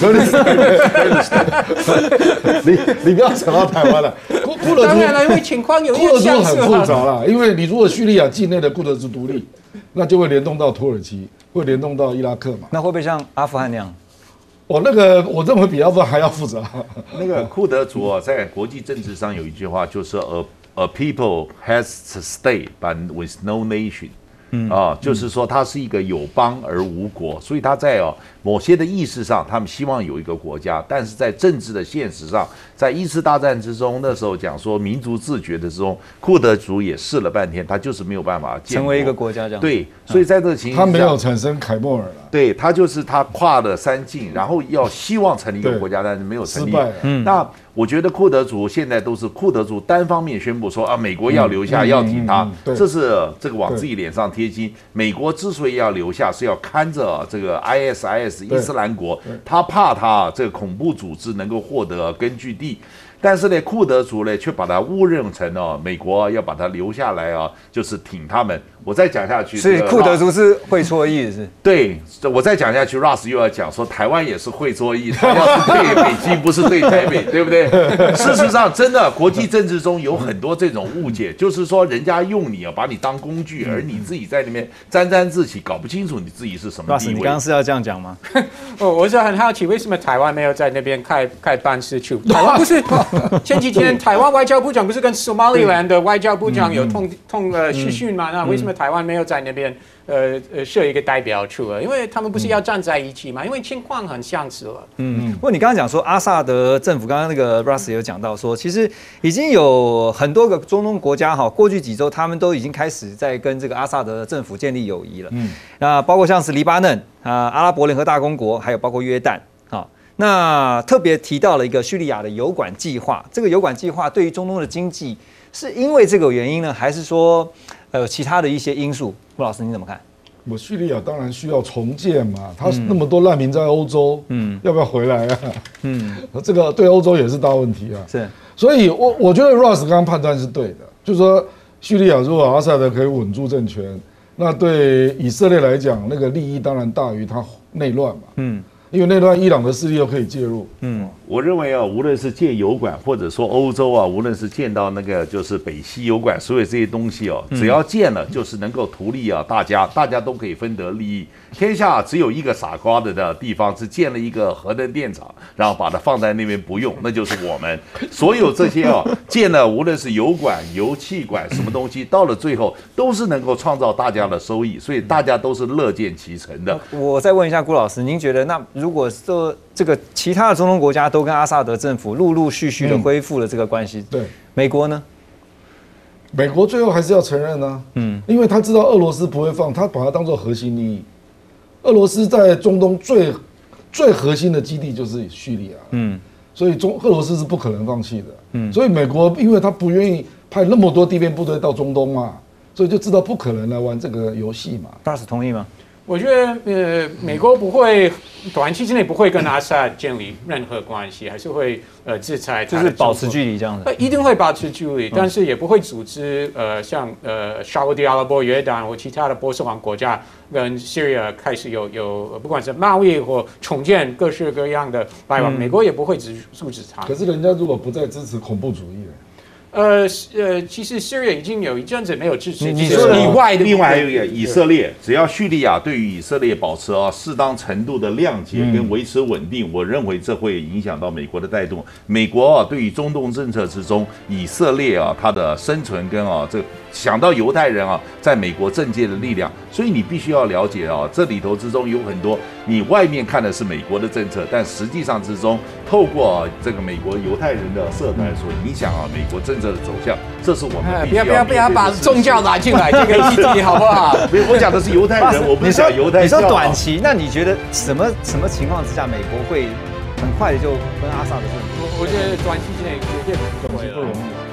，Kurdistan，你不要扯到台湾了。库德族当然了，因为情况有库德族很复杂杂啦，因为你如果叙利亚境内的库德族独立，那就会联动到土耳其，会联动到伊拉克嘛。 那会不会像阿富汗那样？ 那个我认为比阿富汗还要复杂。 那个库德族啊，在国际政治上有一句话，就是 a people has to stay but with no nation。就是说它是一个有邦而无国，所以它在某些的意识上，他们希望有一个国家，但是在政治的现实上，在一次大战之中，那时候讲说民族自决的之中，库德族也试了半天，他就是没有办法成为一个国家这样。 对，所以在这个情形下， 他没有产生凯末尔了。 对，他就是他跨了3境，然后要希望成立一个国家，但是没有成立。 失败了。 那我觉得库德族现在都是库德族单方面宣布说美国要留下，要挺他，这是这个往自己脸上贴金。美国之所以要留下，是要看着这个 ISIS 伊斯兰国，他怕他这个恐怖组织能够获得根据地。但是呢，库德族呢却把它误认成美国要把它留下来就是挺他们。我再讲下去， 所以库德族是会错意的是？ 对，我再讲下去 ，Russ 又要讲说台湾也是会错意，他要是对北京，不是对台北，对不对？事实上，真的国际政治中有很多这种误解，就是说人家用你把你当工具，而你自己在里面沾沾自喜，搞不清楚你自己是什么地位。 Russ， 你刚刚是要这样讲吗？ 我是很好奇，为什么台湾没有在那边开办事处？台湾不是前几天台湾外交部长不是跟 Somaliland 的外交部长有通视讯吗？那为什么台湾没有在那边设一个代表处了？因为他们不是要站在一起嘛？因为情况很相似了。 不过你刚刚讲说阿萨德政府，刚刚那个 Russ 有讲到说，其实已经有很多个中东国家过去几周他们都已经开始在跟这个阿萨德政府建立友谊了。那包括像是黎巴嫩阿拉伯联合大公国，还有包括约旦那特别提到了一个叙利亚的油管计划，这个油管计划对于中东的经济是因为这个原因呢，还是说其他的一些因素？顾老师你怎么看？ 叙利亚当然需要重建嘛，他那么多难民在欧洲，要不要回来啊？这个对欧洲也是大问题啊。 是， 所以我觉得 Russ 刚刚判断是对的，就是说叙利亚如果阿萨德可以稳住政权，那对以色列来讲，那个利益当然大于他内乱嘛。因为那段伊朗的势力又可以介入。 我认为无论是建油管，或者说欧洲无论是建到那个就是北溪油管，所有这些东西只要建了，就是能够图利大家都可以分得利益。天下只有一个傻瓜的地方是建了一个核能电厂，然后把它放在那边不用，那就是我们。所有这些建了，无论是油管、油气管什么东西，到了最后都是能够创造大家的收益，所以大家都是乐见其成的。 我再问一下顾老师，您觉得那如果说这个其他的中东国家都跟阿萨德政府陆陆续续的恢复了这个关系， 对， 美国呢？ 美国最后还是要承认呢，因为他知道俄罗斯不会放，他把它当作核心利益。俄罗斯在中东最核心的基地就是叙利亚，所以俄罗斯是不可能放弃的，所以美国因为他不愿意派那么多地面部队到中东嘛，所以就知道不可能来玩这个游戏嘛。 Russ 同意吗？ 我觉得美国不会短期之内不会跟阿萨建立任何关系，还是会制裁， 就是保持距离这样子。 一定会保持距离，但是也不会组织像沙烏地阿拉伯、约旦或其他的波斯湾国家跟叙利亚开始有不管是贸易或重建各式各样的来往，美国也不会阻止他。 可是人家如果不再支持恐怖主义其实叙利亚已经有一阵子没有支持你说以外的， 另外还有一个以色列，只要叙利亚对于以色列保持适当程度的谅解跟维持稳定，我认为这会影响到美国的带动。美国对于中东政策之中，以色列它的生存跟这想到犹太人在美国政界的力量，所以你必须要了解这里头之中有很多你外面看的是美国的政策，但实际上之中透过这个美国犹太人的社团所影响美国政策的走向，这是我们必须要不要把宗教拿进来这个议题好不好？ 我讲的是犹太人，我不是讲犹太教。 你说短期，那你觉得什么情况之下美国会很快的就跟阿萨德顿。 我觉得短期之内绝对不会了。